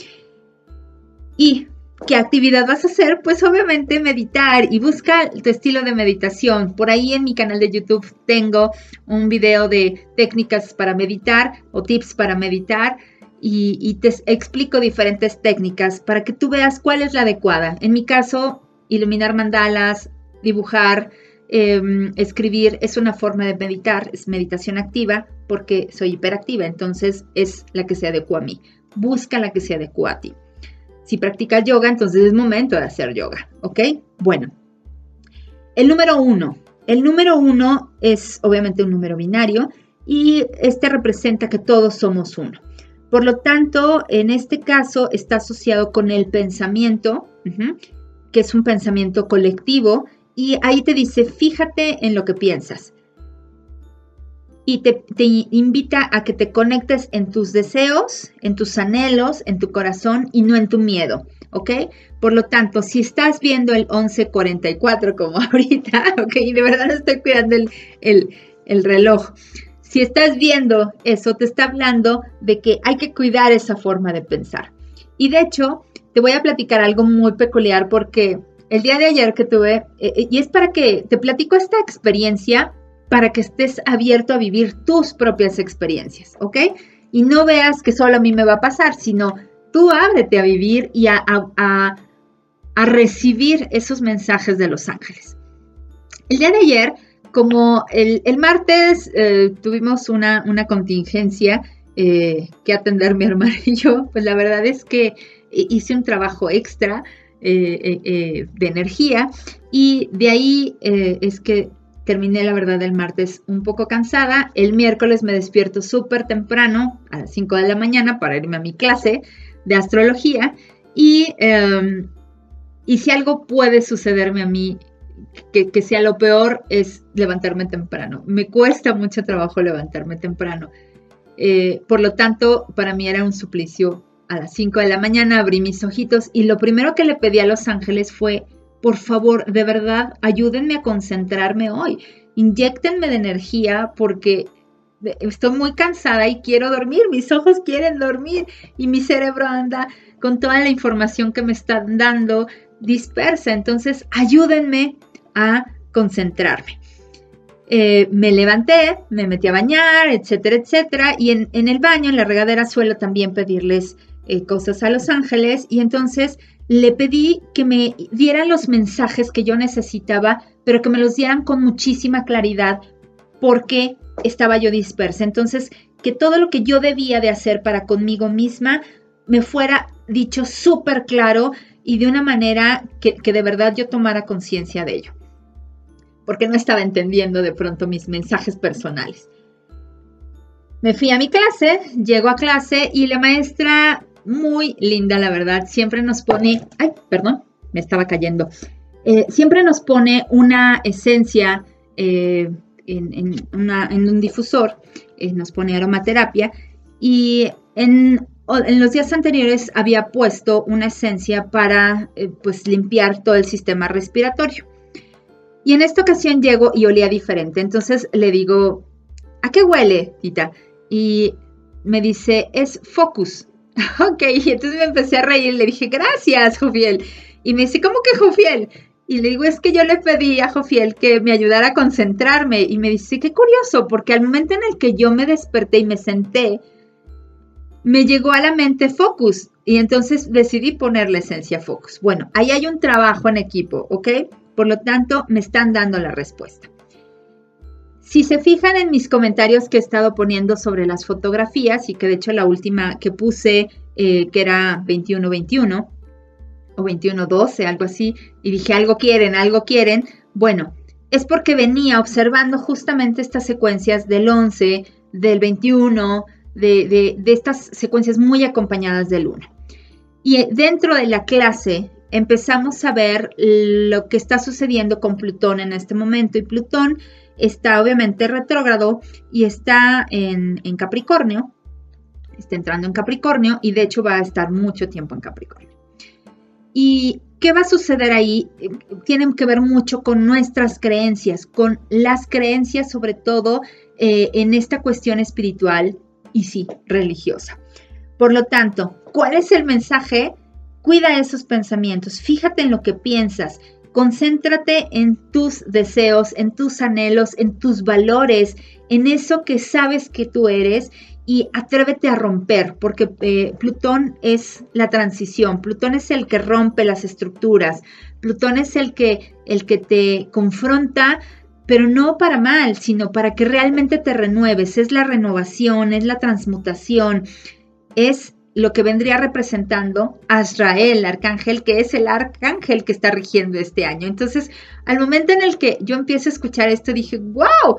¿Y qué actividad vas a hacer? Pues obviamente meditar, y busca tu estilo de meditación. Por ahí en mi canal de YouTube tengo un video de técnicas para meditar o tips para meditar, y te explico diferentes técnicas para que tú veas cuál es la adecuada. En mi caso, iluminar mandalas, dibujar, escribir es una forma de meditar, es meditación activa porque soy hiperactiva, entonces es la que se adecua a mí. Busca la que se adecua a ti. Si practicas yoga, entonces es momento de hacer yoga, ¿ok? Bueno, el número 1. El número 1 es obviamente un número binario y este representa que todos somos uno. Por lo tanto, en este caso está asociado con el pensamiento, que es un pensamiento colectivo, y ahí te dice, fíjate en lo que piensas. Y te invita a que te conectes en tus deseos, en tus anhelos, en tu corazón y no en tu miedo, ¿ok? Por lo tanto, si estás viendo el 11:44 como ahorita, ¿ok? De verdad estoy cuidando el reloj. Si estás viendo eso, te está hablando de que hay que cuidar esa forma de pensar. Y de hecho, te voy a platicar algo muy peculiar porque el día de ayer que tuve, y es para que te platico esta experiencia, para que estés abierto a vivir tus propias experiencias, ¿ok? Y no veas que solo a mí me va a pasar, sino tú ábrete a vivir y a recibir esos mensajes de los ángeles. El día de ayer, como el martes tuvimos una contingencia que atender mi hermana y yo, pues la verdad es que hice un trabajo extra de energía, y de ahí es que terminé, la verdad, el martes un poco cansada. El miércoles me despierto súper temprano, a las 5 de la mañana, para irme a mi clase de astrología. Y si algo puede sucederme a mí, que sea lo peor, es levantarme temprano. Me cuesta mucho trabajo levantarme temprano. Por lo tanto, para mí era un suplicio. A las 5 de la mañana abrí mis ojitos y lo primero que le pedí a los ángeles fue, por favor, de verdad, ayúdenme a concentrarme hoy. Inyéctenme de energía porque estoy muy cansada y quiero dormir. Mis ojos quieren dormir y mi cerebro anda con toda la información que me están dando dispersa, entonces ayúdenme a concentrarme. Me levanté, me metí a bañar, etcétera, etcétera, y en el baño, en la regadera, suelo también pedirles cosas a los ángeles, y entonces le pedí que me dieran los mensajes que yo necesitaba, pero que me los dieran con muchísima claridad, porque estaba yo dispersa. Entonces, que todo lo que yo debía de hacer para conmigo misma me fuera dicho súper claro y de una manera que de verdad yo tomara conciencia de ello, porque no estaba entendiendo de pronto mis mensajes personales. Me fui a mi clase, llego a clase y la maestra, muy linda la verdad, siempre nos pone, ay, perdón, me estaba cayendo, siempre nos pone una esencia en un difusor, nos pone aromaterapia, y en los días anteriores había puesto una esencia para pues limpiar todo el sistema respiratorio. Y en esta ocasión llego y olía diferente. Entonces le digo, ¿a qué huele, Tita? Y me dice, es Focus. Ok, y entonces me empecé a reír. Le dije, gracias, Jofiel. Y me dice, ¿cómo que Jofiel? Y le digo, es que yo le pedí a Jofiel que me ayudara a concentrarme. Y me dice, qué curioso, porque al momento en el que yo me desperté y me senté, me llegó a la mente Focus. Y entonces decidí poner la esencia Focus. Bueno, ahí hay un trabajo en equipo, ¿ok? Por lo tanto, me están dando la respuesta. Si se fijan en mis comentarios que he estado poniendo sobre las fotografías, y que de hecho la última que puse, que era 21-21 o 21-12, algo así, y dije algo quieren, bueno, es porque venía observando justamente estas secuencias del 11, del 21, de estas secuencias muy acompañadas de luna. Y dentro de la clase empezamos a ver lo que está sucediendo con Plutón en este momento, y Plutón está obviamente retrógrado y está en Capricornio, está entrando en Capricornio, y de hecho va a estar mucho tiempo en Capricornio. ¿Y qué va a suceder ahí? Tienen que ver mucho con nuestras creencias, con las creencias sobre todo en esta cuestión espiritual y sí, religiosa. Por lo tanto, ¿cuál es el mensaje? Cuida esos pensamientos, fíjate en lo que piensas, concéntrate en tus deseos, en tus anhelos, en tus valores, en eso que sabes que tú eres, y atrévete a romper, porque Plutón es la transición, Plutón es el que rompe las estructuras, Plutón es el que te confronta, pero no para mal, sino para que realmente te renueves. Es la renovación, es la transmutación, es lo que vendría representando a Azrael, el arcángel, que es el arcángel que está rigiendo este año. Entonces, al momento en el que yo empiezo a escuchar esto, dije, wow,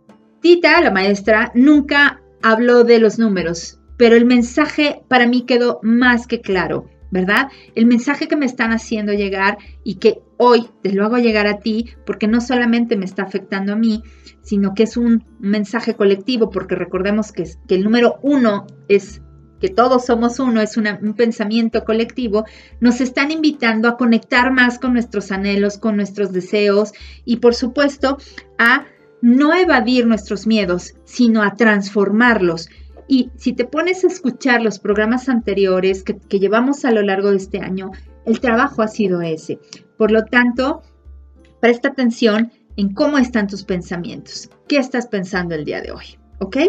Tita, la maestra, nunca habló de los números, pero el mensaje para mí quedó más que claro, ¿verdad? El mensaje que me están haciendo llegar y que hoy te lo hago llegar a ti, porque no solamente me está afectando a mí, sino que es un mensaje colectivo, porque recordemos que el número 1 es que todos somos uno, es un pensamiento colectivo. Nos están invitando a conectar más con nuestros anhelos, con nuestros deseos, y por supuesto a no evadir nuestros miedos, sino a transformarlos. Y si te pones a escuchar los programas anteriores que llevamos a lo largo de este año, el trabajo ha sido ese. Por lo tanto, presta atención en cómo están tus pensamientos. ¿Qué estás pensando el día de hoy? ¿Ok?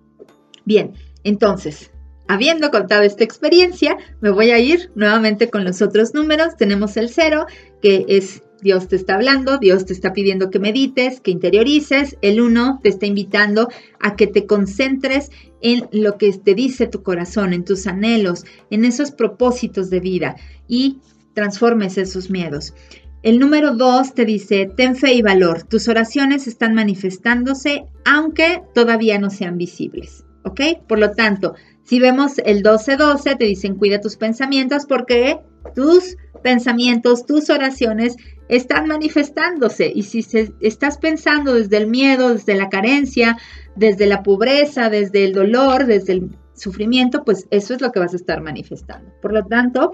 Bien, entonces, habiendo contado esta experiencia, me voy a ir nuevamente con los otros números. Tenemos el 0, que es Dios te está hablando, Dios te está pidiendo que medites, que interiorices. El 1 te está invitando a que te concentres en lo que te dice tu corazón, en tus anhelos, en esos propósitos de vida, y transformes esos miedos. El número 2 te dice, ten fe y valor. Tus oraciones están manifestándose, aunque todavía no sean visibles. ¿Ok? Por lo tanto, si vemos el 12-12, te dicen, cuida tus pensamientos, porque tus pensamientos, tus oraciones están manifestándose. Y si estás pensando desde el miedo, desde la carencia, desde la pobreza, desde el dolor, desde el sufrimiento, pues eso es lo que vas a estar manifestando. Por lo tanto,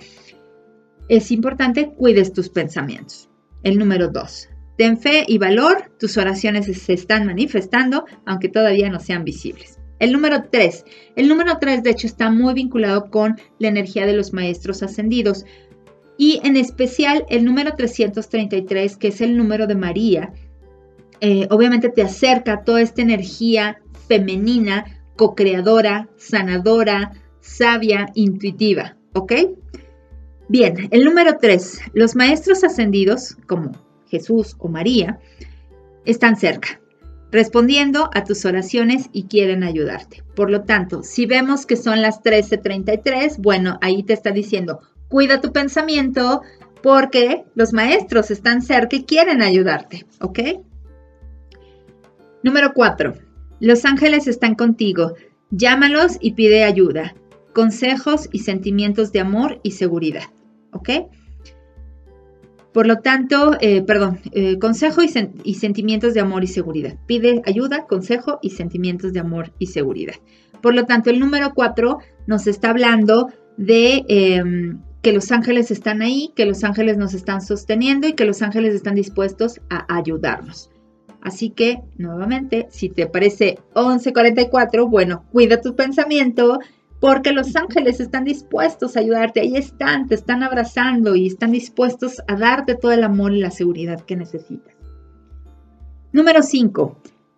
es importante cuides tus pensamientos. El número 2, ten fe y valor. Tus oraciones se están manifestando, aunque todavía no sean visibles. El número 3. El número 3, de hecho, está muy vinculado con la energía de los maestros ascendidos. Y en especial el número 333, que es el número de María, obviamente te acerca a toda esta energía femenina, co-creadora, sanadora, sabia, intuitiva, ¿ok? Bien, el número 3, los maestros ascendidos, como Jesús o María, están cerca, respondiendo a tus oraciones y quieren ayudarte. Por lo tanto, si vemos que son las 13:33, bueno, ahí te está diciendo, cuida tu pensamiento porque los maestros están cerca y quieren ayudarte, ¿ok? Número 4, los ángeles están contigo. Llámalos y pide ayuda, consejos y sentimientos de amor y seguridad, ¿ok? Por lo tanto, consejo y sentimientos de amor y seguridad. Pide ayuda, consejo y sentimientos de amor y seguridad. Por lo tanto, el número 4 nos está hablando de que los ángeles están ahí, que los ángeles nos están sosteniendo y que los ángeles están dispuestos a ayudarnos. Así que, nuevamente, si te parece 11:44, bueno, cuida tu pensamiento, porque los ángeles están dispuestos a ayudarte, ahí están, te están abrazando y están dispuestos a darte todo el amor y la seguridad que necesitas. Número 5.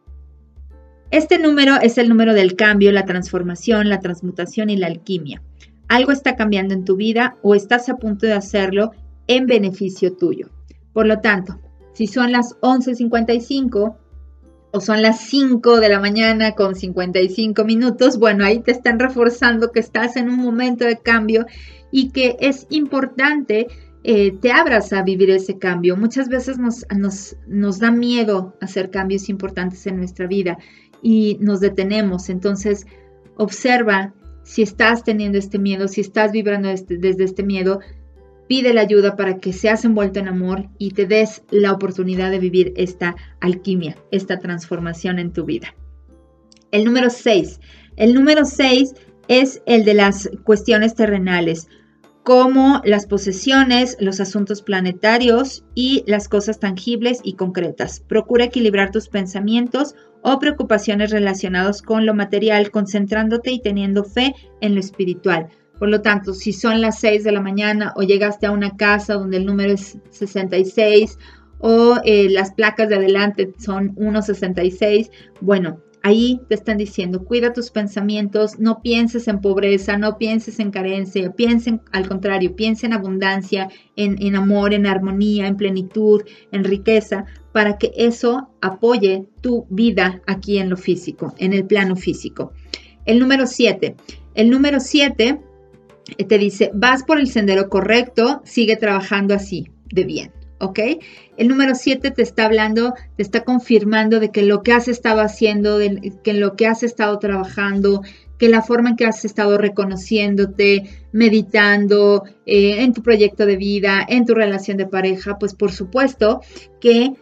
Este número es el número del cambio, la transformación, la transmutación y la alquimia. Algo está cambiando en tu vida o estás a punto de hacerlo en beneficio tuyo. Por lo tanto, si son las 11:55 o son las 5 de la mañana con 55 minutos, bueno, ahí te están reforzando que estás en un momento de cambio y que es importante te abras a vivir ese cambio. Muchas veces nos da miedo hacer cambios importantes en nuestra vida y nos detenemos. Entonces, observa si estás teniendo este miedo, si estás vibrando desde este miedo, pide la ayuda para que seas envuelto en amor y te des la oportunidad de vivir esta alquimia, esta transformación en tu vida. El número 6. El número 6 es el de las cuestiones terrenales, como las posesiones, los asuntos planetarios y las cosas tangibles y concretas. Procura equilibrar tus pensamientos o preocupaciones relacionados con lo material, concentrándote y teniendo fe en lo espiritual. Por lo tanto, si son las 6 de la mañana o llegaste a una casa donde el número es 66 o las placas de adelante son 166, bueno, ahí te están diciendo, cuida tus pensamientos, no pienses en pobreza, no pienses en carencia, piensen al contrario, piensa en abundancia, en amor, en armonía, en plenitud, en riqueza, para que eso apoye tu vida aquí en lo físico, en el plano físico. El número 7. El número 7 te dice, vas por el sendero correcto, sigue trabajando así, de bien, ¿ok? El número 7 te está hablando, te está confirmando de que lo que has estado haciendo, que en lo que has estado trabajando, que la forma en que has estado reconociéndote, meditando, en tu proyecto de vida, en tu relación de pareja, pues por supuesto que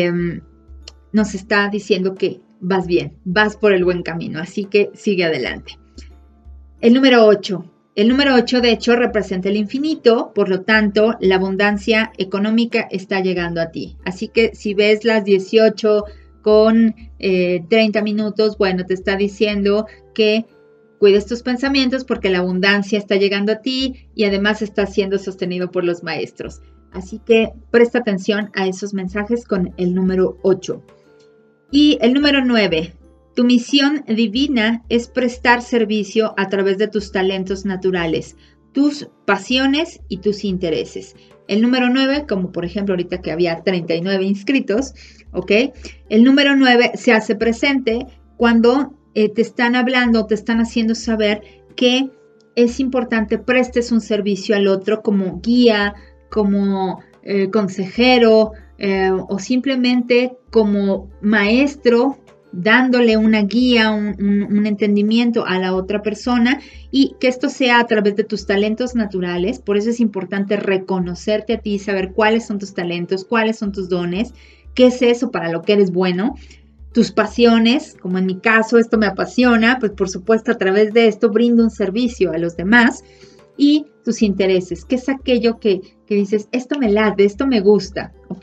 nos está diciendo que vas bien, vas por el buen camino, así que sigue adelante. El número 8. El número 8, de hecho, representa el infinito, por lo tanto, la abundancia económica está llegando a ti. Así que si ves las 18 con 30 minutos, bueno, te está diciendo que cuides tus pensamientos porque la abundancia está llegando a ti y además está siendo sostenido por los maestros. Así que presta atención a esos mensajes con el número 8. Y el número 9. Tu misión divina es prestar servicio a través de tus talentos naturales, tus pasiones y tus intereses. El número 9, como por ejemplo ahorita que había 39 inscritos, ¿ok? El número 9 se hace presente cuando te están hablando, te están haciendo saber que es importante prestes un servicio al otro como guía, como consejero o simplemente como maestro, dándole una guía, un entendimiento a la otra persona y que esto sea a través de tus talentos naturales. Por eso es importante reconocerte a ti, saber cuáles son tus talentos, cuáles son tus dones, qué es eso para lo que eres bueno, tus pasiones, como en mi caso esto me apasiona, pues por supuesto a través de esto brindo un servicio a los demás y tus intereses, qué es aquello que dices, esto me late, esto me gusta, ¿ok?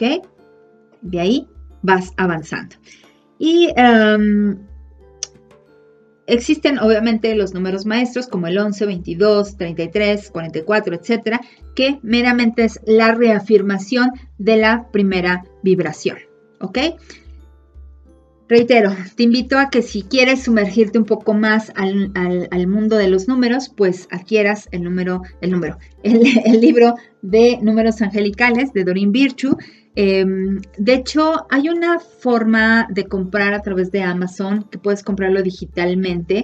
De ahí vas avanzando. Y existen obviamente los números maestros como el 11, 22, 33, 44, etcétera, que meramente es la reafirmación de la primera vibración, ¿ok? Reitero, te invito a que si quieres sumergirte un poco más al mundo de los números, pues adquieras el libro de números angelicales de Doreen Virtue. De hecho, hay una forma de comprar a través de Amazon que puedes comprarlo digitalmente.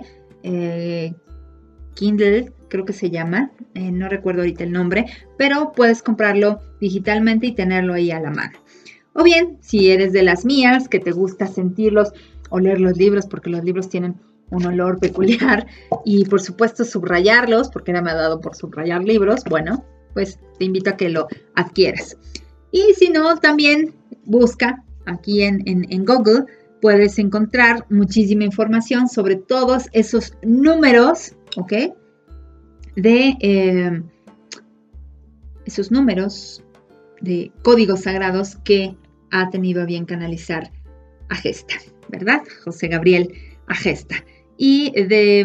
Kindle, creo que se llama, no recuerdo ahorita el nombre, pero puedes comprarlo digitalmente y tenerlo ahí a la mano. O bien, si eres de las mías, que te gusta sentirlos o leer los libros, porque los libros tienen un olor peculiar, y por supuesto subrayarlos, porque ahora me ha dado por subrayar libros, bueno, pues te invito a que lo adquieras. Y si no, también busca aquí en Google, puedes encontrar muchísima información sobre todos esos números, ¿ok? Esos números de códigos sagrados que ha tenido a bien canalizar Agesta, ¿verdad? José Gabriel Agesta. Y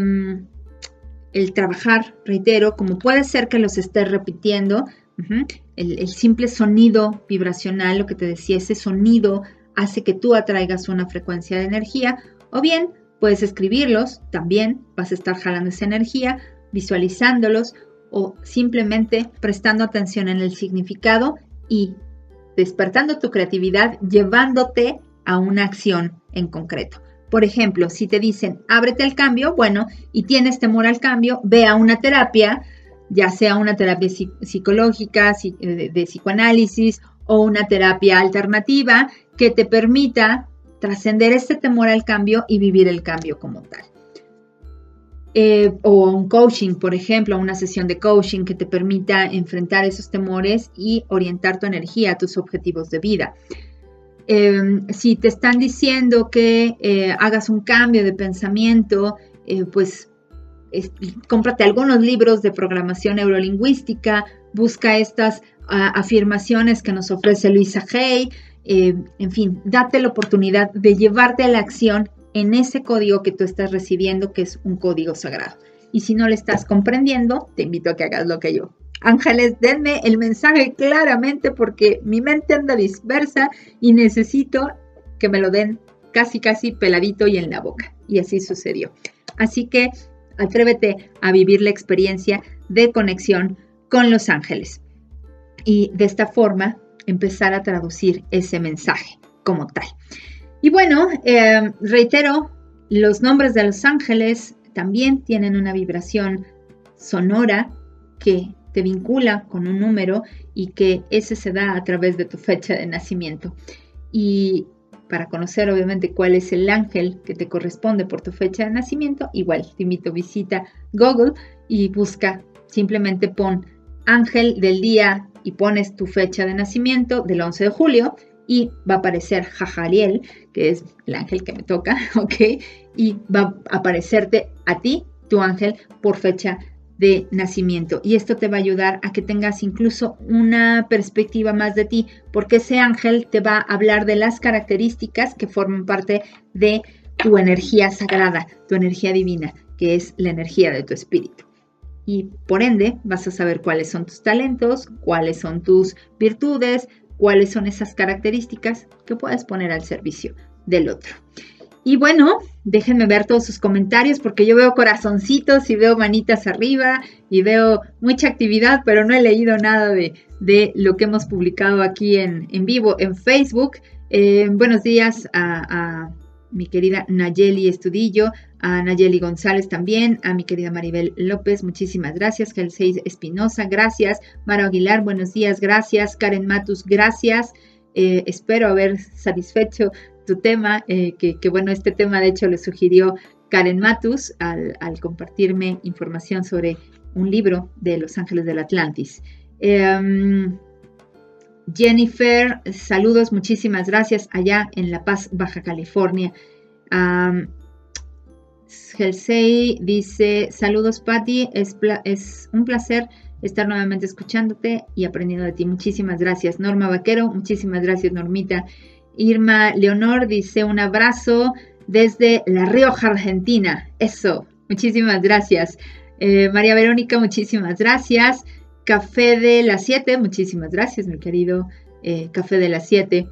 el trabajar, reitero, como puede ser que los estés repitiendo, el simple sonido vibracional, lo que te decía, ese sonido hace que tú atraigas una frecuencia de energía, o bien puedes escribirlos, también vas a estar jalando esa energía, visualizándolos o simplemente prestando atención en el significado y despertando tu creatividad, llevándote a una acción en concreto. Por ejemplo, si te dicen, ábrete al cambio, bueno, y tienes temor al cambio, ve a una terapia, ya sea una terapia psicológica, de psicoanálisis o una terapia alternativa que te permita trascender este temor al cambio y vivir el cambio como tal. O un coaching, por ejemplo, una sesión de coaching que te permita enfrentar esos temores y orientar tu energía a tus objetivos de vida. Si te están diciendo que hagas un cambio de pensamiento, pues cómprate algunos libros de programación neurolingüística, busca estas afirmaciones que nos ofrece Louisa Hay, en fin, date la oportunidad de llevarte a la acción en ese código que tú estás recibiendo, que es un código sagrado. Y si no lo estás comprendiendo, te invito a que hagas lo que yo. Ángeles, denme el mensaje claramente porque mi mente anda dispersa y necesito que me lo den casi peladito y en la boca. Y así sucedió. Así que atrévete a vivir la experiencia de conexión con los ángeles. Y de esta forma empezar a traducir ese mensaje como tal. Y bueno, reitero, los nombres de los ángeles también tienen una vibración sonora que te vincula con un número y que ese se da a través de tu fecha de nacimiento. Y para conocer obviamente cuál es el ángel que te corresponde por tu fecha de nacimiento, igual te invito a visitar Google y busca, simplemente pon ángel del día y pones tu fecha de nacimiento del 11 de julio y va a aparecer Jajariel, que es el ángel que me toca, ¿ok? Y va a aparecerte a ti, tu ángel, por fecha de nacimiento. Y esto te va a ayudar a que tengas incluso una perspectiva más de ti, porque ese ángel te va a hablar de las características que forman parte de tu energía sagrada, tu energía divina, que es la energía de tu espíritu. Y por ende vas a saber cuáles son tus talentos, cuáles son tus virtudes, cuáles son esas características que puedes poner al servicio del otro. Y bueno, déjenme ver todos sus comentarios porque yo veo corazoncitos y veo manitas arriba y veo mucha actividad, pero no he leído nada de lo que hemos publicado aquí en vivo en Facebook. Buenos días a mi querida Nayeli Estudillo, a Nayeli González también, a mi querida Maribel López, muchísimas gracias. Gelsey Espinosa, gracias. Mara Aguilar, buenos días, gracias. Karen Matus, gracias. Espero haber satisfecho tu tema, que bueno, este tema de hecho le sugirió Karen Matus al compartirme información sobre un libro de Los Ángeles del Atlantis. Jennifer, saludos, muchísimas gracias allá en La Paz, Baja California. Gelsey dice, saludos Patti, es un placer estar nuevamente escuchándote y aprendiendo de ti. Muchísimas gracias. Norma Vaquero, muchísimas gracias Normita. Irma Leonor dice un abrazo. desde La Rioja, Argentina. Eso, muchísimas gracias. María Verónica, muchísimas gracias. Café de las 7, muchísimas gracias, mi querido Café de las 7.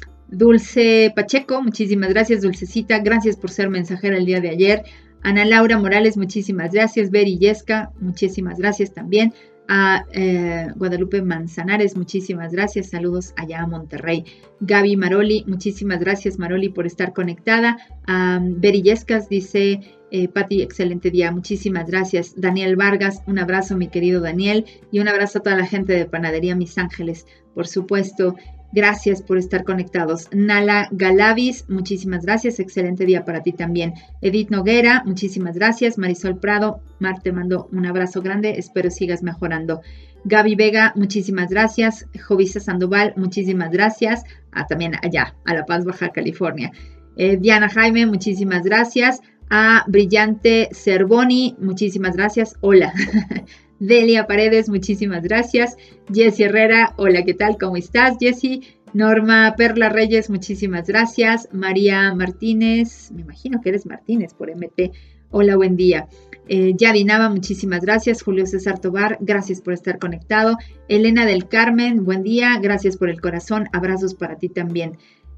Dulce Pacheco, muchísimas gracias, Dulcecita, gracias por ser mensajera el día de ayer. Ana Laura Morales, muchísimas gracias. Beri Yesca, muchísimas gracias también. A Guadalupe Manzanares, muchísimas gracias. Saludos allá a Monterrey. Gaby Maroli, muchísimas gracias, Maroli, por estar conectada. Beri Yescas dice, Pati, excelente día, muchísimas gracias. Daniel Vargas, un abrazo, mi querido Daniel, y un abrazo a toda la gente de Panadería Mis Ángeles, por supuesto. Gracias por estar conectados. Nala Galavis, muchísimas gracias. Excelente día para ti también. Edith Noguera, muchísimas gracias. Marisol Prado, Mar, te mando un abrazo grande. Espero sigas mejorando. Gaby Vega, muchísimas gracias. Jovisa Sandoval, muchísimas gracias. También allá, a La Paz, Baja California. Diana Jaime, muchísimas gracias. A Brillante Cervoni, muchísimas gracias. Hola. Delia Paredes, muchísimas gracias. Jessie Herrera, hola, ¿qué tal? ¿Cómo estás, Jessie? Norma Perla Reyes, muchísimas gracias. María Martínez, me imagino que eres Martínez por MT. Hola, buen día. Yadi Nava, muchísimas gracias. Julio César Tobar, gracias por estar conectado. Elena del Carmen, buen día, gracias por el corazón. Abrazos para ti también.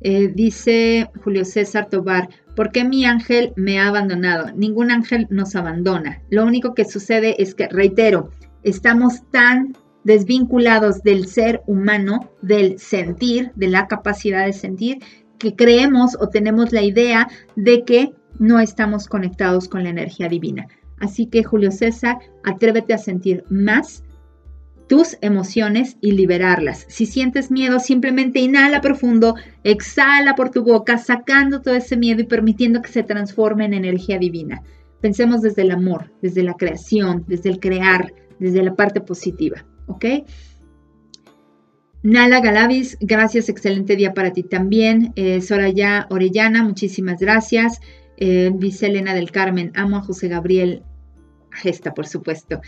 Dice Julio César Tobar, ¿por qué mi ángel me ha abandonado? Ningún ángel nos abandona. Lo único que sucede es que, reitero, estamos tan desvinculados del ser humano, del sentir, de la capacidad de sentir, que creemos o tenemos la idea de que no estamos conectados con la energía divina. Así que, Julio César, atrévete a sentir más tus emociones y liberarlas. Si sientes miedo, simplemente inhala profundo, exhala por tu boca, sacando todo ese miedo y permitiendo que se transforme en energía divina. Pensemos desde el amor, desde la creación, desde el crear, desde la parte positiva, ¿ok? Nala Galavis, gracias, excelente día para ti también. Soraya Orellana, muchísimas gracias. Dice Elena del Carmen, amo a José Gabriel Gesta, por supuesto.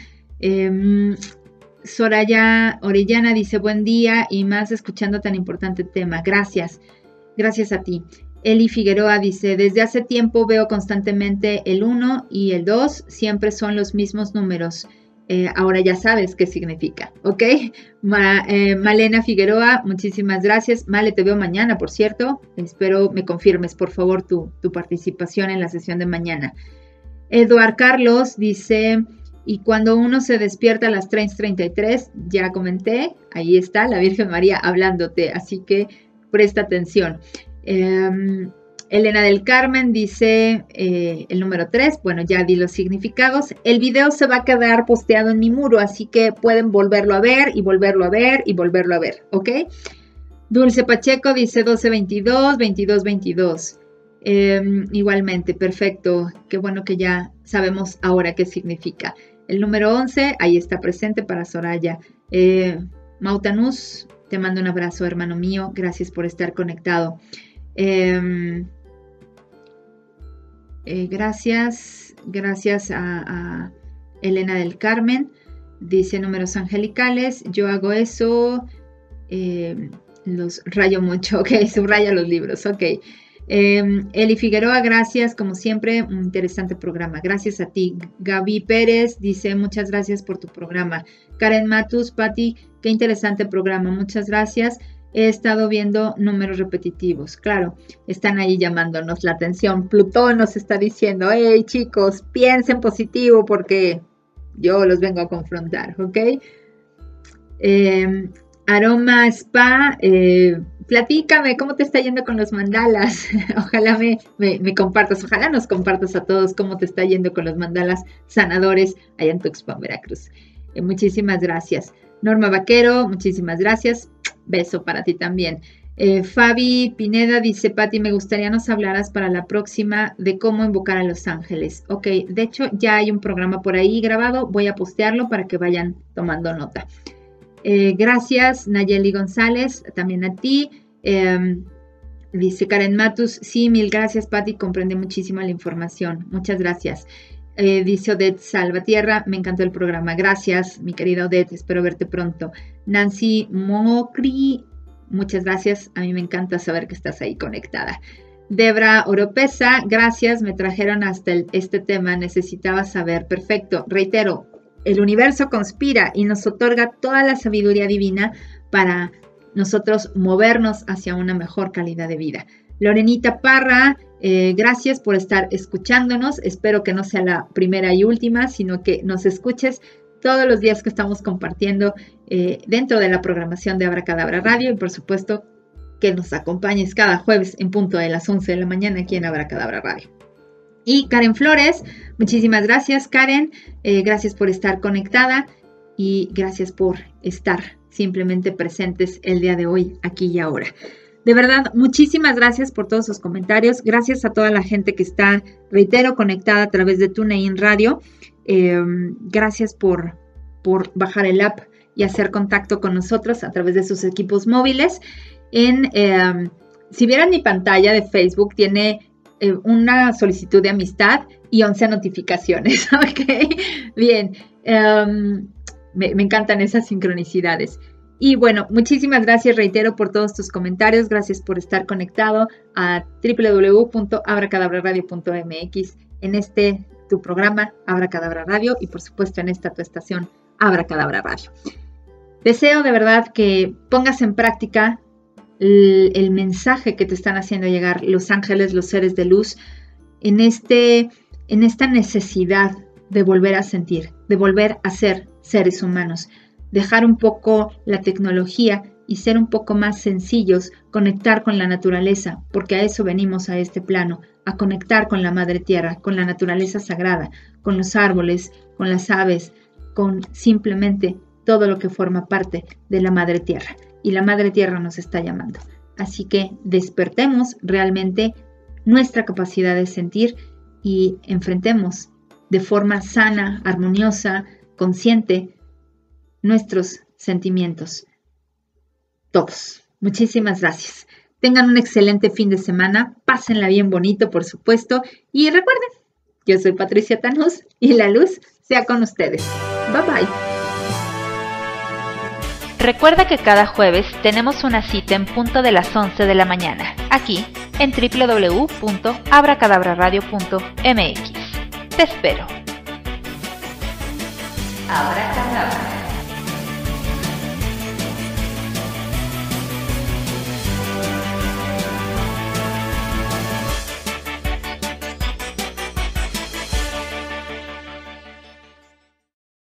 Soraya Orellana dice, buen día y más escuchando tan importante tema. Gracias, gracias a ti. Eli Figueroa dice, desde hace tiempo veo constantemente el 1 y el 2, siempre son los mismos números. Ahora ya sabes qué significa, ¿ok? Malena Figueroa, muchísimas gracias. Male, te veo mañana, por cierto. Espero me confirmes, por favor, tu participación en la sesión de mañana. Eduard Carlos dice, y cuando uno se despierta a las 3:33, ya comenté, ahí está la Virgen María hablándote, así que presta atención. Elena del Carmen dice el número 3, bueno, ya di los significados. El video se va a quedar posteado en mi muro, así que pueden volverlo a ver y volverlo a ver y volverlo a ver, ¿ok? Dulce Pacheco dice 12:22, 22:22. Igualmente, perfecto, qué bueno que ya sabemos ahora qué significa. El número 11, ahí está presente para Soraya. Mautanus, te mando un abrazo, hermano mío, gracias por estar conectado. Gracias a Elena del Carmen, dice números angelicales, yo hago eso, los rayo mucho, ok, subraya los libros, ok. Eli Figueroa, gracias, como siempre, un interesante programa, gracias a ti. Gaby Pérez dice, muchas gracias por tu programa. Karen Matus, Pati, qué interesante programa, muchas gracias. He estado viendo números repetitivos, claro, están ahí llamándonos la atención. Plutón nos está diciendo, hey chicos, piensen positivo porque yo los vengo a confrontar, ¿ok? Aroma Spa, platícame, ¿cómo te está yendo con los mandalas? Ojalá me compartas, ojalá nos compartas a todos cómo te está yendo con los mandalas sanadores allá en Tuxpan, Veracruz. Muchísimas gracias. Norma Vaquero, muchísimas gracias. Beso para ti también. Fabi Pineda dice, Pati, me gustaría nos hablaras para la próxima de cómo invocar a los ángeles. Ok, de hecho ya hay un programa por ahí grabado, voy a postearlo para que vayan tomando nota. Gracias, Nayeli González, también a ti. Dice Karen Matus, sí, mil gracias, Pati, comprendí muchísimo la información. Muchas gracias. Dice Odette Salvatierra, me encantó el programa. Gracias, mi querida Odette, espero verte pronto. Nancy Mocri, muchas gracias. A mí me encanta saber que estás ahí conectada. Debra Oropesa, gracias, me trajeron hasta este tema, necesitaba saber. Perfecto, reitero, el universo conspira y nos otorga toda la sabiduría divina para nosotros movernos hacia una mejor calidad de vida. Lorenita Parra, gracias por estar escuchándonos. Espero que no sea la primera y última, sino que nos escuches todos los días que estamos compartiendo dentro de la programación de Abracadabra Radio y por supuesto que nos acompañes cada jueves en punto de las 11 de la mañana aquí en Abracadabra Radio. Y Karen Flores, muchísimas gracias Karen, gracias por estar conectada y gracias por estar simplemente presentes el día de hoy, aquí y ahora. De verdad, muchísimas gracias por todos sus comentarios, gracias a toda la gente que está, reitero, conectada a través de TuneIn Radio, gracias por bajar el app y hacer contacto con nosotros a través de sus equipos móviles. Si vieran mi pantalla de Facebook, tiene una solicitud de amistad y 11 notificaciones, ¿ok? Bien, me encantan esas sincronicidades. Y bueno, muchísimas gracias, reitero, por todos tus comentarios, gracias por estar conectado a www.abracadabraradio.mx en tu programa Abracadabra Radio y por supuesto en esta tu estación Abracadabra Radio. Deseo de verdad que pongas en práctica el mensaje que te están haciendo llegar los ángeles, los seres de luz, en esta necesidad de volver a sentir, de volver a ser seres humanos, dejar un poco la tecnología y ser un poco más sencillos, conectar con la naturaleza, porque a eso venimos a este plano, a conectar con la Madre Tierra, con la naturaleza sagrada, con los árboles, con las aves, con simplemente todo lo que forma parte de la Madre Tierra. Y la Madre Tierra nos está llamando. Así que despertemos realmente nuestra capacidad de sentir y enfrentemos de forma sana, armoniosa, consciente, nuestros sentimientos. Todos. Muchísimas gracias. Tengan un excelente fin de semana. Pásenla bien bonito, por supuesto. Y recuerden, yo soy Patricia Tanús y la luz sea con ustedes. Bye bye. Recuerda que cada jueves tenemos una cita en punto de las 11 de la mañana, aquí en www.abracadabraradio.mx. Te espero. Abracadabra.